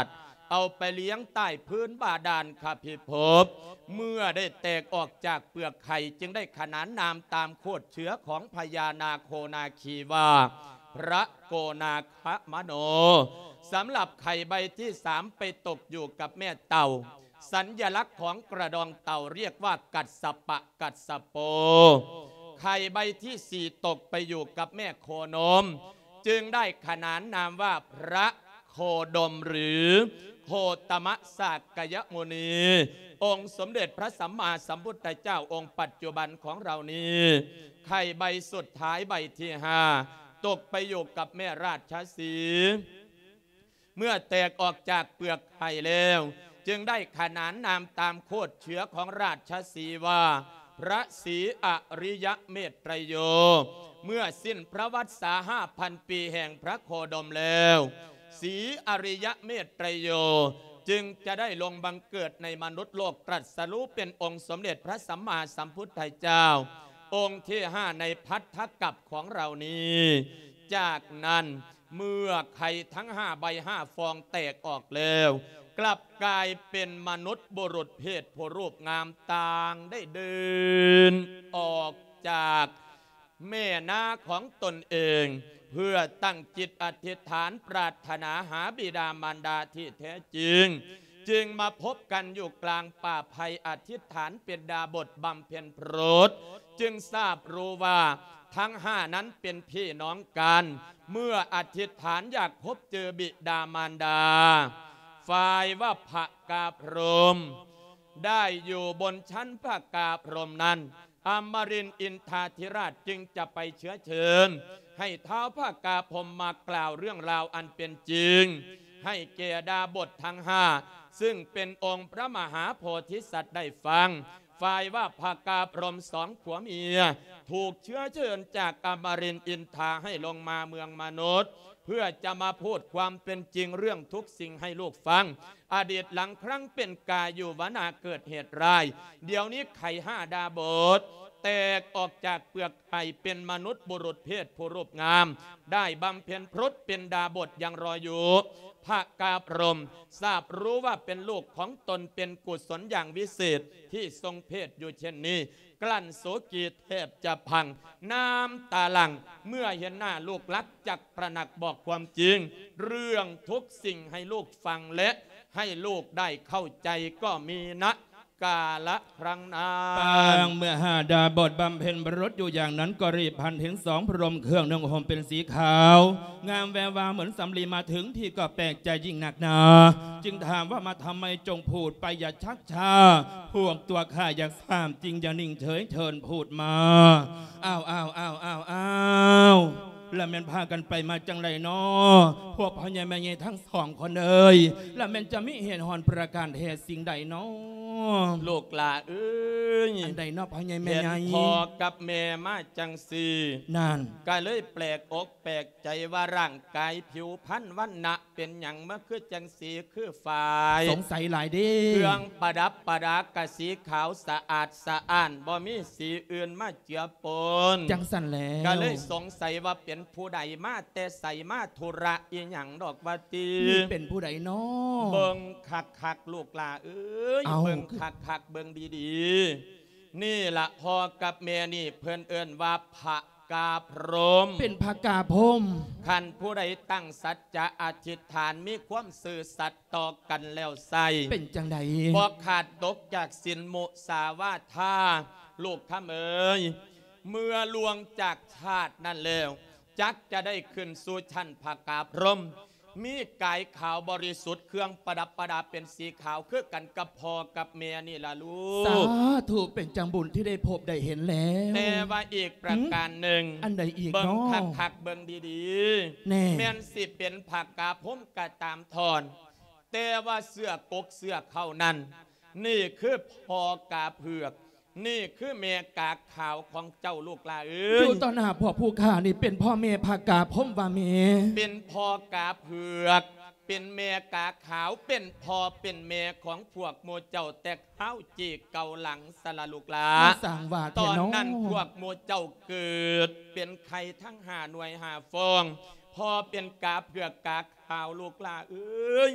เอาไปเลี้ยงใต้พื้นบาดาลค่ะพิภพเมื่อได้แตกออกจากเปลือกไข่จึงได้ขนานนามตามโคดเชื้อของพญานาโคนาคีว่าพระโกนาคมโนสำหรับไข่ใบที่3ไปตกอยู่กับแม่เต่าสัญลักษณ์ของกระดองเต่าเรียกว่ากัดสปะกัดสโปไข่ใบที่4ตกไปอยู่กับแม่โคนมจึงได้ขนานนามว่าพระโคดมหรือโคตมะสากยมุนีองค์สมเด็จพระสัมมาสัมพุทธเจ้าองค์ปัจจุบันของเรานี้ไข่ใบสุดท้ายใบที่5ตกไปอยู่กับแม่ราชสีห์เมื่อแตกออกจากเปลือกไข่แล้วจึงได้ขนานนามตามโคดเชื้อของราชสีห์ว่าพระศรีอริยเมตไตรโยเมื่อสิ้นพระวรรษา 5,000 ปีแห่งพระโคดมแล้วศรีอริยเมตไตรโยจึงจะได้ลงบังเกิดในมนุษย์โลกตรัสรู้เป็นองค์สมเด็จพระสัมมาสัมพุทธเจ้าองค์ที่5ในพัทธกัปของเรานี้จากนั้นเมื่อไข่ทั้ง5ใบ5ฟองแตกออกแล้วกลับกลายเป็นมนุษย์บุรุษเพศผู้รูปงามต่างได้เดินออกจากแม่นาของตนเองเพื่อตั้งจิตอธิษฐานปรารถนาหาบิดามารดาที่แท้จริงจึงมาพบกันอยู่กลางป่าไผ่อธิษฐานเป็นดาบทบำเพ็ญโปรดจึงทราบรู้ว่าทั้ง5นั้นเป็นพี่น้องกันเมื่ออธิษฐานอยากพบเจอบิดามารดาฝ่ายว่าพระกาพรหมได้อยู่บนชั้นพระกาพรหมนั้นอมรินทร์อินทาธิราชจึงจะไปเชื้อเชิญให้ท้าวพระกาพรหมมากล่าวเรื่องราวอันเป็นจริงให้แก่ดาบททั้ง5ซึ่งเป็นองค์พระมหาโพธิสัตว์ได้ฟังฝ่ายว่าพระกาพรหม2ผัวเมียถูกเชื้อเชิญจากอมรินทร์อินทาให้ลงมาเมืองมนุษย์เพื่อจะมาพูดความเป็นจริงเรื่องทุกสิ่งให้ลูกฟังอดีตหลังครั้งเป็นกายอยู่วนาเกิดเหตุร้ายเดี๋ยวนี้ไข่5ดาบทแตกออกจากเปลือกไข่เป็นมนุษย์บุรุษเพศผู้รูปงามได้บำเพ็ญพรตเป็นดาบทยังรออยู่พระกาพรหมทราบรู้ว่าเป็นลูกของตนเป็นกุศลอย่างวิเศษที่ทรงเพศอยู่เช่นนี้กลั้นโศกีแทบจะพังน้ำตาหลั่งเมื่อเห็นหน้าลูกรักจักประหนักบอกความจริงเรื่องทุกสิ่งให้ลูกฟังและให้ลูกได้เข้าใจก็มีนะกาละครั้งนั้นเมื่อ5ดาบทบำเพ็ญบรสอยู่อย่างนั้นก็รีบพันถึง2พรมเครื่องนุ่งห่มเป็นสีขาวงามแวววาวเหมือนสำลีมาถึงที่ก็แปลกใจยิ่งหนักหนาจึงถามว่ามาทำไมจงพูดไปอย่าชักช้าพวกตัวข้าอยากทราบจริงอย่านิ่งเฉยเชิญพูดมาอ้าวแล้วแม่นพากันไปมาจังไรเนาะพวกพ่อใหญ่แม่ใหญ่ทั้ง2คนเอ่ยแล้วแม่นจะมิเห็นหอนประการเหตุสิ่งใดเนาะลูกหลาเอ้ยอันใดเนาะพ่อใหญ่แม่ใหญ่พ่อกับแม่มาจังสีนั่นก็เลยแปลกอกแปลกใจว่าร่างกายผิวพรรณวรรณะเป็นอย่างเมื่อคือจังสีคือฝ่ายสงสัยหลายเด้เครื่องประดับประดากะสีขาวสะอาดสะอ้านบ่มีสีอื่นมาเจือปนจังสั่นแล้วก็เลยสงสัยว่าเป็นผู้ใดมาแต่ใส่มาธุระอีหยังดอกว่าตีนี่เป็นผู้ใดเนาะเบิ่งคักลูกหลาเอ้ยเบิ่งคักเบิ่งดีๆนี่ละพ่อกับแม่นี่เพิ่นเอิ้นว่าพระกาพรหมเป็นพระกาพรหมคันผู้ใดตั้งสัจจะอธิษฐานมีความซื่อสัตย์ต่อกันแล้วใส่เป็นจังใดบ่ขาดตกจากศีลมุสาวาทาลูกทำเอ้ยเมื่อลวงจากชาตินั่นแล้วจักจะได้ขึ้นสู่ชั้นพระกาพรหมมีกายขาวบริสุทธิ์เครื่องประดับประดาเป็นสีขาวคือกันกับพ่อกับแม่นี่ล่ะลูกสาธุเป็นจังบุญที่ได้พบได้เห็นแล้วแต่ว่าอีกประการหนึ่งอันใดอีกเบิ่งคักเบิ่งดีๆแม่นสิเป็นพระกาพรหมกะตามทอนแต่ว่าเสื้อกกเสื้อเข้านั้นนี่คือพ่อกาเผือกนี่คือแม่กาขาวของเจ้าลูกหลานเอ้ยอยู่ต่อหน้าพ่อผู้ข้านี่เป็นพ่อแม่พากาพรหมว่าแม่เป็นพ่อกาเผือกเป็นแม่กาขาวเป็นพ่อเป็นแม่ของพวกโมเจ้าแต่ข้าวจีเกาหลังสละลูกหลานตอนนั้นพวกโมเจ้าเกิดเป็นไข่ทั้ง5 หน่วย5 ฟองพ่อเป็นกาเผือกกาขาวลูกหลานเอ้ย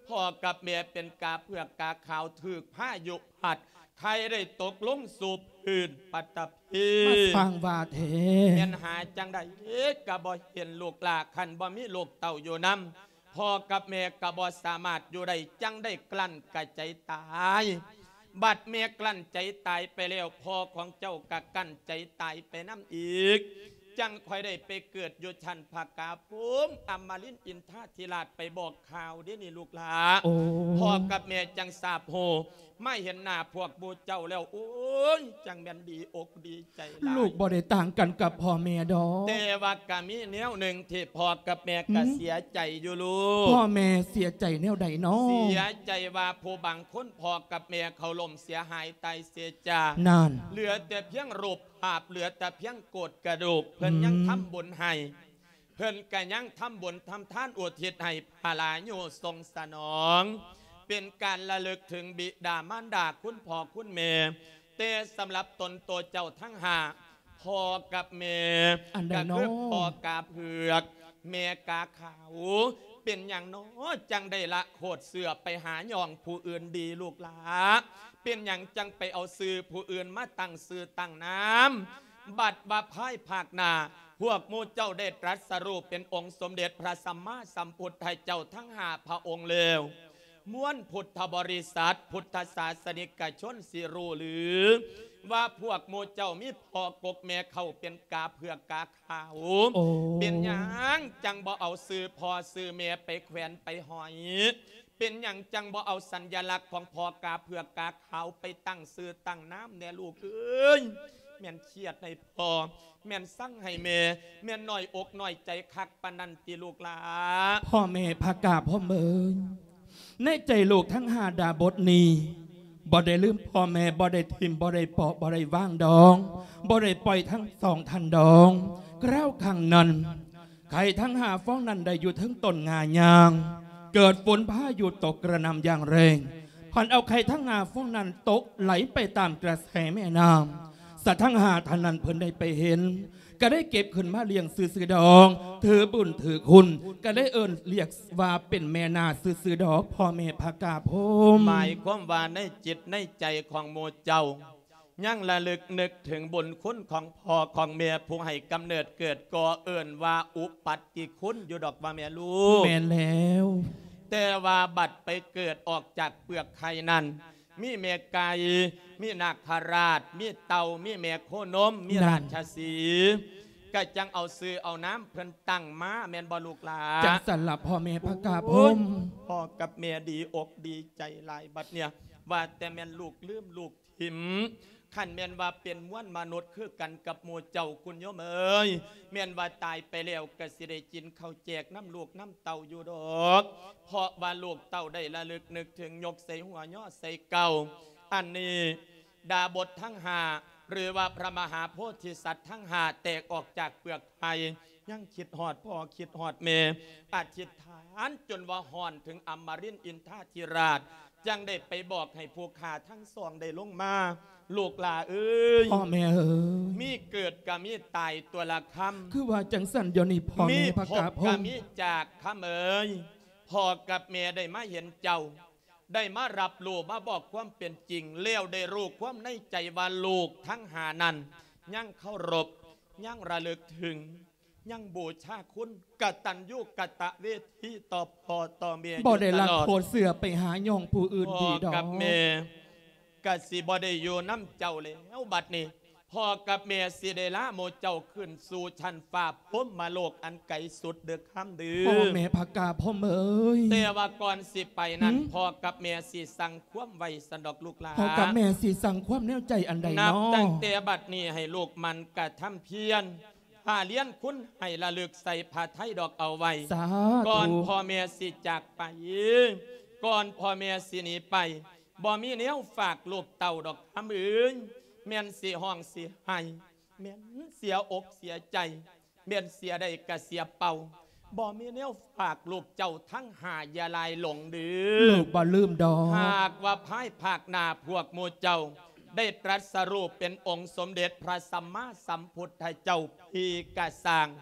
พ่อกับแม่เป็นกาเพื่อกาขาวถือผ้ายุผัดใครได้ตกลงสู่พื้นปัตตภีมาฟังว่าเทเห็นหาจังใดกะบ่เห็นลูกหลาคันบ่มีลูกเต่าอยู่นำพ่อกับแม่กะบ่สามารถอยู่ได้จังได้กลั้นกะใจตายบัดแม่กลั้นใจตายไปแล้วพ่อของเจ้ากะกั้นใจตายไปน้ำอีกจังค่อยได้ไปเกิดอยู่ชั้นภากาภูมิอมรินทร์อินทธิราชไปบอกข่าวดินี่ลูกหลาพ่อกับแม่จังทราบโหไม่เห็นหน้าพวกบูเจ้าแล้วโอ้ยจังแม่นดีอกดีใจลูกบ่ได้ต่างกันกับพ่อแม่ดอกแต่ว่ากะมีแนวหนึ่งที่พ่อกับแม่ก็เสียใจอยู่ลูกพ่อแม่เสียใจแนวใดน้อเสียใจว่าผู้บางคนพ่อกับแม่เขาล่มเสียหายตายเสียจานั่นเหลือแต่เพียงรูปภาพเหลือแต่เพียงโกรธกระดูกเพิ่นยังทำบุญให้เพิ่นก็ยังทำบุญทำทานอุทิศให้พระลาโยทรงสนองเป็นการระลึกถึงบิดามารดาคุณพ่อคุณแม่แต่สำหรับตนตัวเจ้าทั้งห้าพ่อกับแม่ก็คือพ่อกาเผือกแม่กาขาวเป็นอย่างน้อจังได้ละโคดเสือไปหาย่องผู้อื่นดีลูกหลาเป็นอย่างจังไปเอาซื้อผู้อื่นมาตั้งซื้อตั้งน้ำบัดบาพายภาคนาพวกมูเจ้าได้ตรัสรู้เป็นองค์สมเด็จพระสัมมาสัมพุทธเจ้าทั้งห้าพระองค์เลวม้วนพุทธบริษัทพุทธศาสนิกชนสิรู้หรือว่าพวกโมเจ้ามีพ่อกกแม่เข้าเป็นกาเผือกกาขาวเป็นอย่างจังบ่เอาซื้อพ่อซื้อแม่ไปแขวนไปหอยเป็นอย่างจังบ่เอาสัญลักษณ์ของพ่อกาเผือกกาขาวไปตั้งซื้อตั้งน้ำแน่ลูกเอ้ยแม่นเครียดให้พ่อแม่นสั่งให้แม่แม่นหน่อยอกหน่อยใจคักปนันติลูกหลาพ่อแม่พากาพ่อเมยในใจลูกทั้งห้าดาบทนี้บ่ได้ลืมพ่อแม่บ่ได้ทิมบ่ได้ปอกบ่ได้ว่างดองบ่ได้ปล่อยทั้งสองทันดองกล้าวขังนั้นใครทั้งห้าฟ้องนั้นได้อยู่ทั้งต้นงายางเกิดฝนพายุตกกระนำอย่างแรงผ่านเอาใครทั้งห้าฟ้องนั้นตกไหลไปตามกระแสแม่น้ำสัตว์ทั้งห้าท่านนั้นเพิ่นได้ไปเห็นก็ได้เก็บขึ้นมาเลี้ยงซื้อดองถือบุญถือคุณก็ได้เอิ้นเรียกว่าเป็นแม่นาซื้อดอกพ่อแม่พากาพมหมายความว่าในจิตในใจของโมเจ้ายังระลึกนึกถึงบุญคุณของพ่อของแม่ผู้ให้กำเนิดเกิดก่อเอิ้นว่าอุปัตติคุณอยู่ดอกว่าแม่ลูกแม่แล้วแต่ว่าบัดไปเกิดออกจากเปลือกไข่นั้นมีแม่ไก่มีนาคราชมีเต่ามีแม่โคนมมีราชสีก็จังเอาซื้อเอาน้ำเพิ่นตั้งมาแม่นบ่ลูกหลาจังสลับพ่อแม่พากาพมพ่อกับแม่ดีอกดีใจหลายบัดเนี่ยว่าแต่แม่นลูกลืมลูกทิมขันแม่นว่าเป็นม้วนมนุษย์คือกันกับหมู่เจ้าคุณโยมเอ้ยแม่นว่าตายไปแล้วก็สิได้กินข้าวแจกน้ำลูกน้ำเต่าอยู่ดอกเพราะว่าลูกเต่าได้ระลึกนึกถึงยกใส่หัวย่อใส่เก่าอันนี้ดาบททั้งห้าหรือว่าพระมหาโพธิสัตว์ทั้งห้าแตกออกจากเปลือกไข่ยังคิดหอดพ่อคิดหอดเมอธิษฐานจนว่าหอนถึงอมรินทร์อินทธิราชจังได้ไปบอกให้ผู้ขาทั้งสองได้ลงมาลูกหลาเอ้ยพ่อแม่เอ้ยมีเกิดกะมีตายตัวละคำคือว่าจังสันยนี่พ่อแม่พากาพมมีจากคำเอ้ยพ่อกับแม่ได้มาเห็นเจ้าได้มารับลูกมาบอกความเป็นจริงเลี้ยวได้รู้ความในใจว่าลูกทั้งหานั้นยังเคารพยังระลึกถึงยังบูชาคุณกตัญญูกตเวทีต่อพ่อต่อแม่บ่ได้ลักโคเสือไปหาย่องผู้อื่นดีดอกกับแม่กสิบ่ได้อยู่น้ำเจ้าแล้วบัดนี้พ่อกับแม่สิได้ละโมเจ้าขึ้นสู่ชั้นฟ้าพ้นมาโลกอันไกลสุดเดือคำดื้อพ่อแม่พากาพ่อเมยแต่ว่าก่อนสิไปนั้นพ่อกับแม่สิสั่งความไว้สันดอกลูกหลานพ่อกับแม่สิสั่งความแน่ใจอันใดเนาะนับตั้งแต่บัดนี้ให้ลูกมันกระทำเพียรผ้าเลี้ยนคุณให้ระลึกใส่ผ้าไทยดอกเอาไว้ก่อนพ่อแม่สิจากไปก่อนพ่อแม่สิหนีไปบ่มีแนวฝากลูกเต่าดอกทำอื่นแม่นเสียห้องเสียให้แม่นเสียอกเสียใจแม่นเสียได้กะเสียเป่าบ่มีแนวฝากลูกเจ้าทั้งหาอย่าลายหลงดื้อลูกบ่ลืมดอกหากว่าพายภาคนาพวกโมเจ้าได้ตรัสรู้เป็นองค์สมเด็จพระสัมมาสัมพุทธเจ้าพีกะสร้าง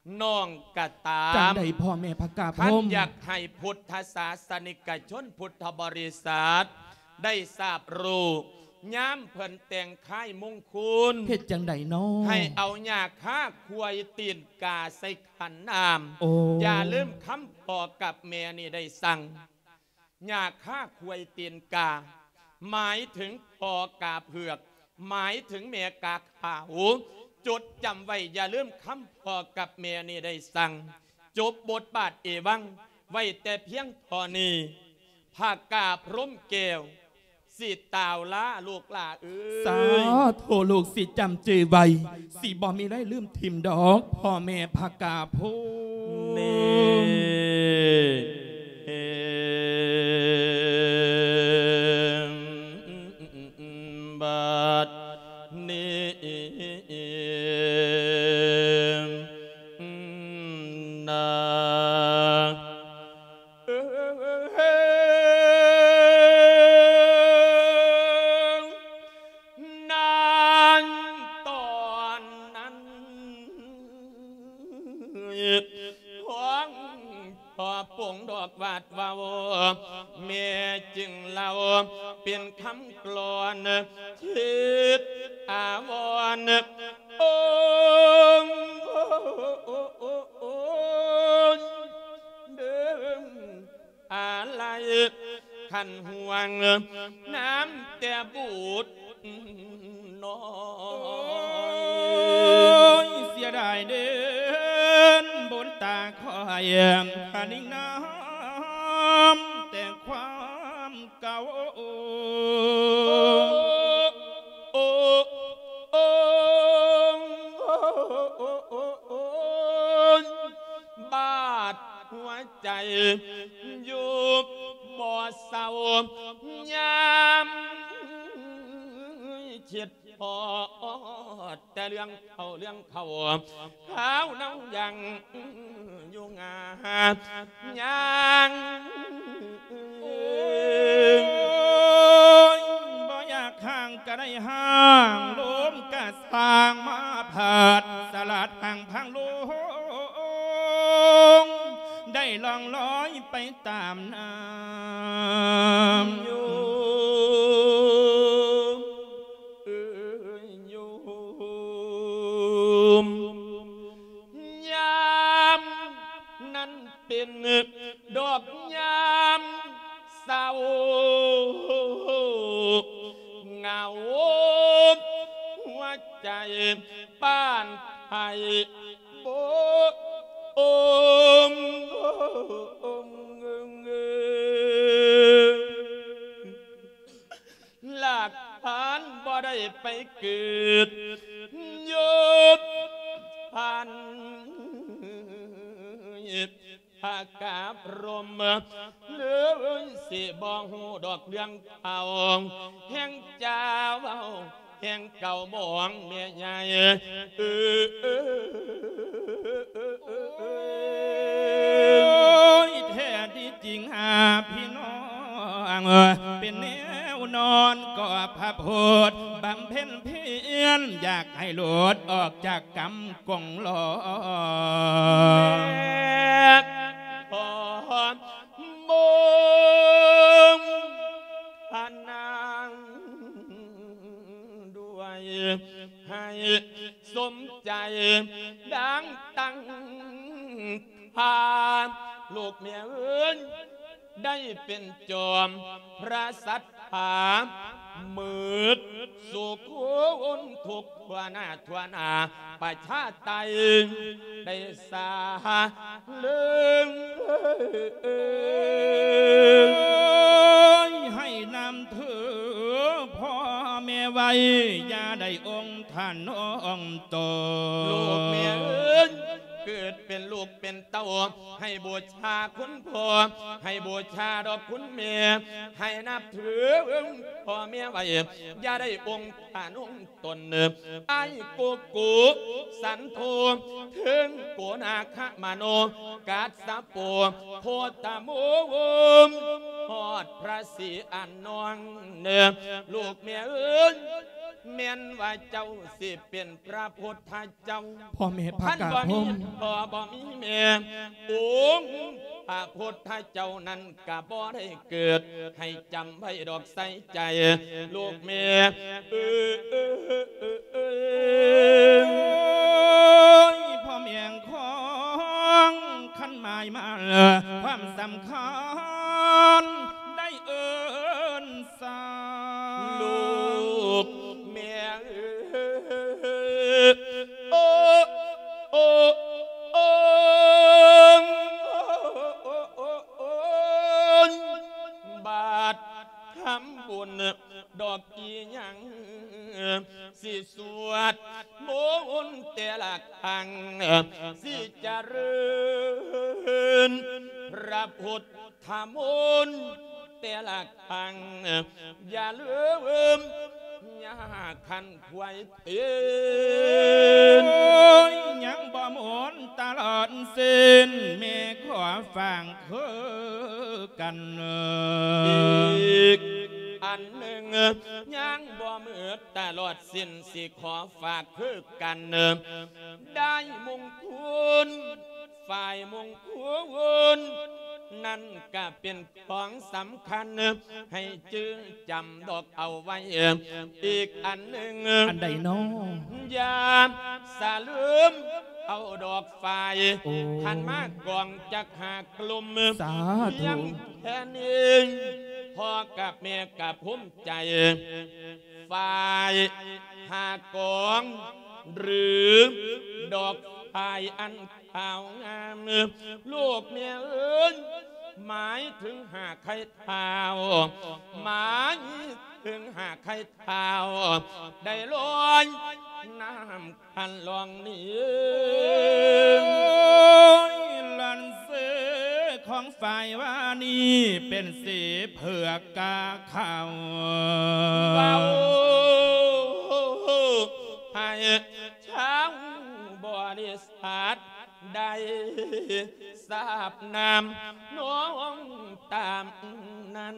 น้องกะตาจังมใดพ่อแม่พระกาพท่านรหมอยากให้พุทธศาสนิกชนพุทธบริษัทได้ทราบรู้ย้ำเพิ่นแต่งค่ายมงคุณเฮ็ดจังใดน้อให้เอาหญ้าค่าควายตีนกาใส่ขันน้โอ้ำอย่าลืมคำพ่อกับแม่นี่ได้สั่งหญ้าค่าควายตีนกา หมายถึงพ่อกาเผือก หมายถึงแม่กาขาวจดจำไว้อย่าลืมคำพ่อกับแม่นี่ได้สั่งจบบทบาทเอวังไว้แต่เพียงเท่านี้ภาคกาพร้มแก้วสิตาวล้าลูกหล่าเอ้สาย โทลูกสิจำจือไว้สิบ่มีได้ลืมทิมดอกพ่อแม่พระกาพรหมบาดนี้นานั้นตอนนั้นของพอปงดอกวาดวาวแม่จึงเล่าเป็นคำกลอนชิดอาวรณ์องเดิมอะไรขันห่วงน้ำแต่บูดน้อยเสียดายเดินบนตาคอยขานิ่งน้ำแต่ความเก่าบาดหัวใจอยู่บ่อเศร้ายามเฉียดพอแต่เรื่องเขาข้าวน้องยังอยู่งานยังบ่อยากห่างก็ได้ห่างลมกะสร้างมาผาดสลัดห่างพังลงได้ล่องลอยไปตามน้ำอยู่ยามนั้นเป็นดอกยามเศร้าเหงาหัวใจป้านไทยโบหลักฐานบ่ได้ไปเกิดยบพันภากาพรมเลยสิบ่หูดอกเรื่องเขาแห่งเจ้าแห่งเก่าบ่องเมียใหญ่แท้ที่จริงหาพี่น้องเป็นแนวนอนก็พระโพธบำเพ็ญเพียรอยากให้หลุดออกจากกรรมกงล้อพอมงพนางด้วยให้สมใจดังตั้งพาลูกเมียเอิญได้เป็นจอมพระสัทธามืดสุขวนทุกทั่วหน้าประชาไตได้สาเลื่องให้นำเธอพ่อแม่ไว้อย่าได้องค์ท่านองค์โตลูกเมียเอิญเกิดเป็นลูกเป็นเต้าให้บูชาคุณพ่อให้บูชาดอกคุณเมียให้นับถือพ่อเมียไว้อย่าได้องค์ท่านองค์ตนไอ้กูสันโทถึงโกนาคมโนกัสสะโปโพตโมฮอดพระศรีอันนองเนลูกเมียเอิญเมียนว่าเจ้าสิเป็นพระพุทธเจ้าพ่อแม่พระท่านกาบ่พมีมพ่อบ่มีแม่องค์พระพุทธเจ้านั้นก็บ่ได้เกิดให้จำไว้ดอกใส่ใจลูกแม่พ่อเมียงของขันหมายมาความสำคัญได้เอิ้นสาลูกแม่บาททำบุญดอกกี่ยังสิสวดมนต์แต่ละครั้งสิเจริญพระพุทธมนต์แต่ละครั้งอย่าลืมยาขันควายเตือนยังบ่หมนตลอดสิ้นแม่ขอฟังคือกันอีกอันหนึ่งยังบ่เหมือตลอดสิ้นสิขอฝากคือกันได้มงคุณฝ่ายมงคุณนั่นก็เป็นของสำคัญให้จึงจำดอกเอาไว้อีกอันหนึ่งอันใดน้ออย่าสะลืมเอาดอกฝ่ายโอ้ขันมากกองจักหากลุ่มสาเพียธุงแค่นี้พ่อกับแม่กับภูมิใจฝ่ายหากองหรือดอกฝ่ายอันขาวงามลูกเมียเอิ้นหมายถึงหากใครเท้าหมายถึงหากใครเท้าได้ลอยน้ำคันลองนี้ลันเสือของฝ่ายว่านี่เป็นสีเผือกกาขาวเบาให้ช้างบริษัทได้ทราบนามน้องตามนั้น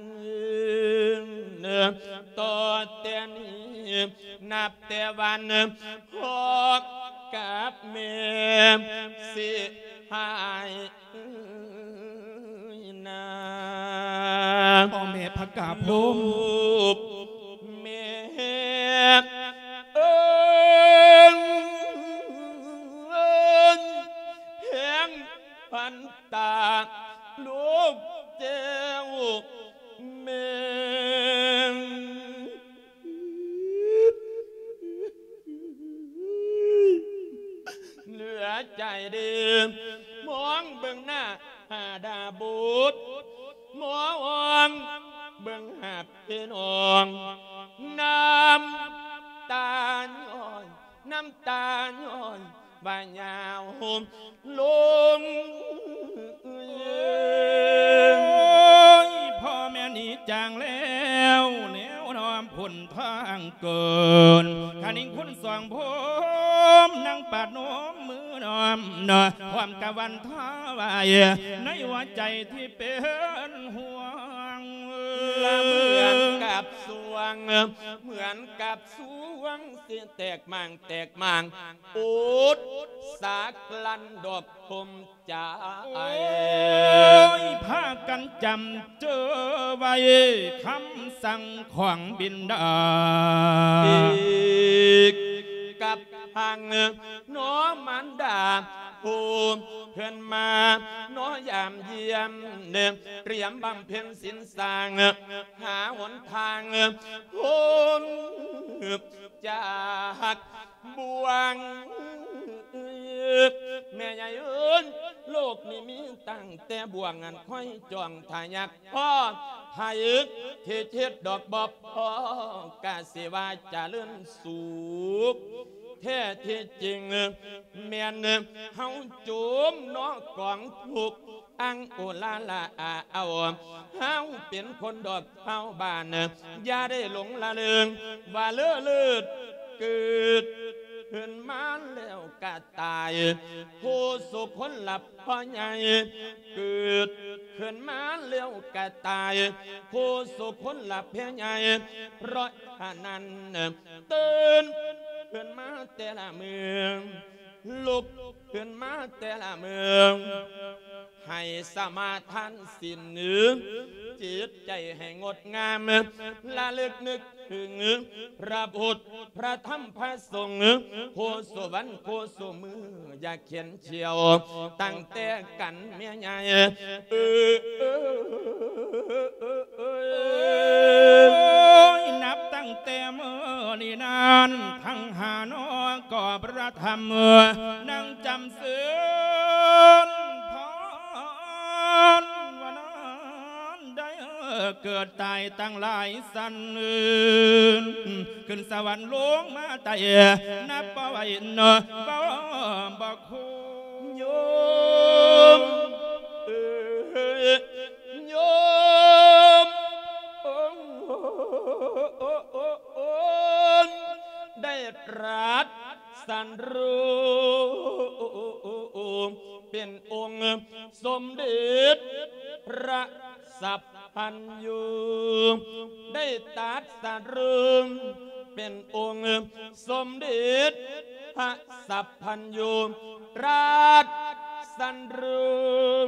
ต่อแต่นี้นับแต่วันพ่อกับแม่สิหายนาพ่อแม่พระกาพมแม่เพียงพันตาลูกเจ้าแม่เหลือใจเดิมมองเบื้องหน้าหาดาบุตรมองเบื้องหาพี่น้องน้ำตาย้อยน้ำตาย้อยบานยาวลงพ่อแม่นี้จางแล้วแนวนอมพุ่นทางเกินขานิ่งคุณสองพมนั่งปาดโน้มมือนอมเนอความกะวันท้าวายในหัวใจที่เป็นห่วงละเหมือนกับสวงเหมือนกับสวงเสียแตกมังแตกมังอุดสากลันดอกคมใจพากันจำเจอไว้คำสั่งของบินดาอีกกับทางน้อมันดาภูมิเพื่อนมาน้อยามเยี่ยมเตรียมบำเพ็ญสินสร้างหาหนทางพ้นจากบ่วงแม่ใหญ่เอิ้นโลกนี้มีตั้งแต่บ่วงอันค่อยจ้องทายักพ่อทายึกที่เช็ดดอกบอบพ่อกาสิว่าจะเลื่อนสุขแท้ที่จริงแม่นเฮาจุมน้อกองทุกอังโอลาลาเอาเฮาเป็นคนดอกเฮาบ้านอย่าได้หลงละเลิงว่าเลือดเกิดขึ้นมาแล้วกะตายผู้สุขคนหลับพ่อใหญ่เกิดขึ้นมาแล้วกะตายผู้สุขคนหลับเพียงใหญ่เพราะฉะนั้นตื่นขึ้นมาแต่ละเมืองลุกขึ้นมาแต่ละเมืองให้สมาทานสินจิตใจให้งดงามละลึกนึกถึงพระพุทธพระธรรมพระสงฆ์ผู้สวรรค์ผู้สมืออย่าเขียนเชียวตั้งแต่กันเมียใหญ่นับตั้งแต่เมื่อนี่นานทั้งหานอก่อพระธรรมนั่งจำศีลพรวันนั้นได้เกิดตายตั้งหลายสันขึ้นสวรรค์ลงมาไต่นับไว้เนอบ่คูโยมโยมได้ตรัสสันรู้เป็นองค์สมเด็จพระสัพพัญญูได้ตรัสสันรู้เป็นองค์สมเด็จพระสัพพัญญูตรัสสันรู้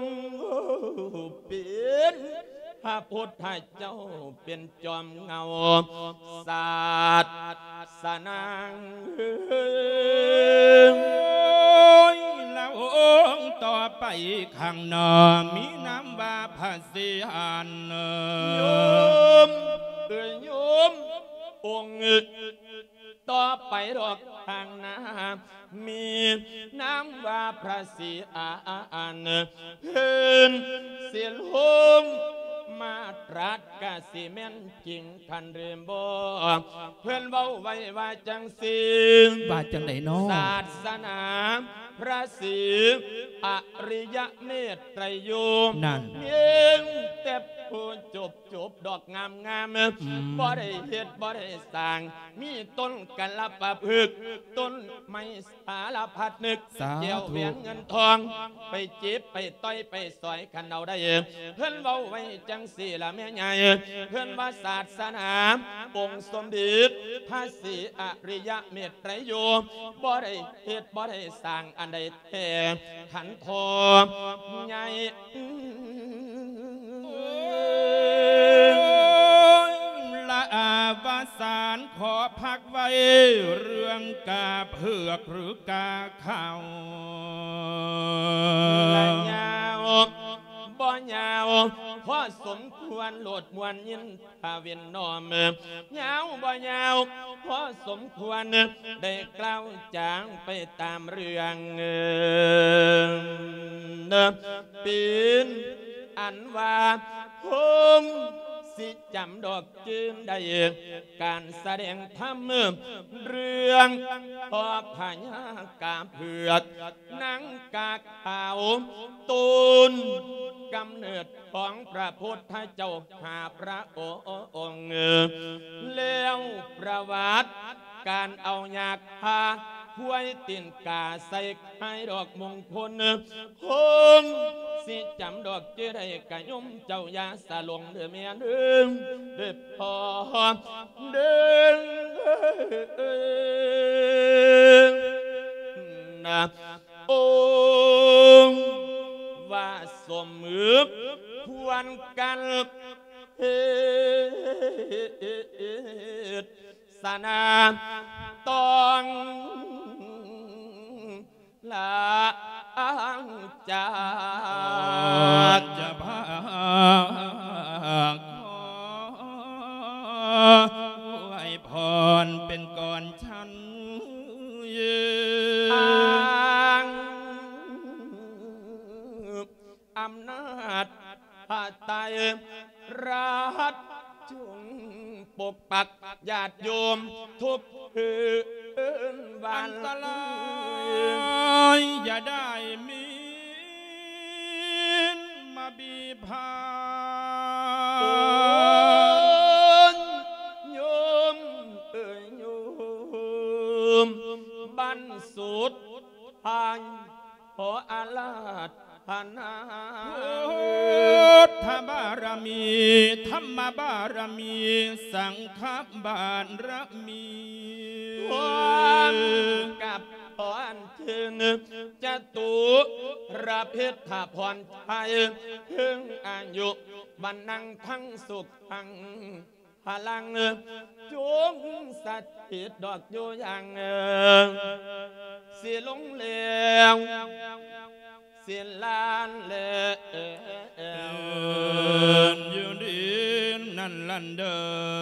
เป็นพระพุทธเจ้าเป็นจอมเงาศาสนาแล้วองค์ต่อไปข้างหน้ามีน้ำว่าพระสิอันโยมโยมองค์ต่อไปดอกทางน้ำมีน้ำว่าพระศรีอันเพิ่นเสียลงมาตรัสกะสิแม่นจริงทันเรียมบ่เพื่อนเว้าไว้ว่าจังสิว่าจังไหนน้อศาสนาพระศรีอริยเมตไตรโยมนั่นเองแต่ผู้จบดอกงามบ่ได้เฮ็ดบ่ได้สร้างมีต้นกัลปะพฤกษ์ต้นไม้สารพัดนึกเกี่ยวเวียนเงินทองไปจีบไปต้อยไปสอยคันเอาได้เพื่อนเว้าไว้จังสี่ละแม่ใหญ่เพื่อนว่าศาสนาองค์สมเด็จพระศรีอริยเมตไตรโยมบ่ได้เฮ็ดบ่ได้สร้างอันใดแท้ขันทองใหญ่ละอาวสานขอพักไว้เรื่องกาเผือกหรือกาข้าวละยาวบ่ยาวพอสมควรโหลดมวนยินทาเวียนนอมยาวบ่ยาวพอสมควรได้กล่าวจางไปตามเรื่องปีนอันว่าพงสิจำดอกจืนได้การแสดงธรรมเรื่องพอพญากาเผือกนางกาขาวตูนกำเนิดของพระพุทธเจ้าหาพระองค์แล้วประวัติการเอายากพาห้วยตินกาใส่ให้ดอกมงคลคงสิจำดอกเจได้กะยมเจ้ายาสลงเดือเมียเดิมเดือพอเดินนะองค์ว่าสมมือควรกันเหตุสนาต้องละจากจะพาขอไว้พรเป็นก่อนฉันอำนาจพระไตรรัตน์จงปกปักญาติโยมทุกคืนวันตลายอย่าได้มีมาบีพานโยมโยมบ้านมันสุดทางขออาลาดพานาพุทธบารมีธรรมบารมีสังฆบารมีพร้อมกับพรถึงจะตุระพิธาพรไทยถึงอายุบันนังทั้งสุขทั้งพลังจุงสัจจิตดอกอยู่อย่างสิลงเหลวสิลานเลอยู่ดินนั่นลันเดอ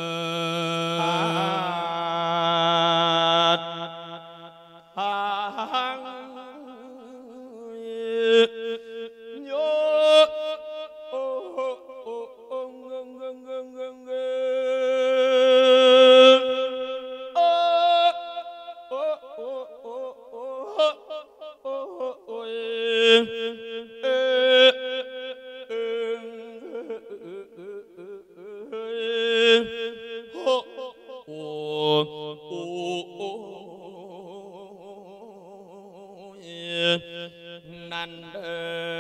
โยนันเอ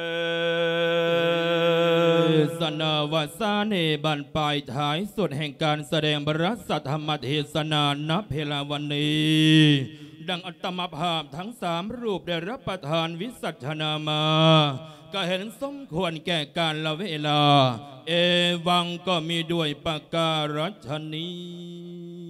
สนาวาสาเนบันปลายท้ายสุดแห่งการแสดงบรสธรรมเทศนาณเพลาวันนี้ดังอัตมภาพทั้งสามรูปได้รับประทานวิสัชนามาก็เห็นสมควรแก่การละเวลาเอวังก็มีด้วยประการฉนี้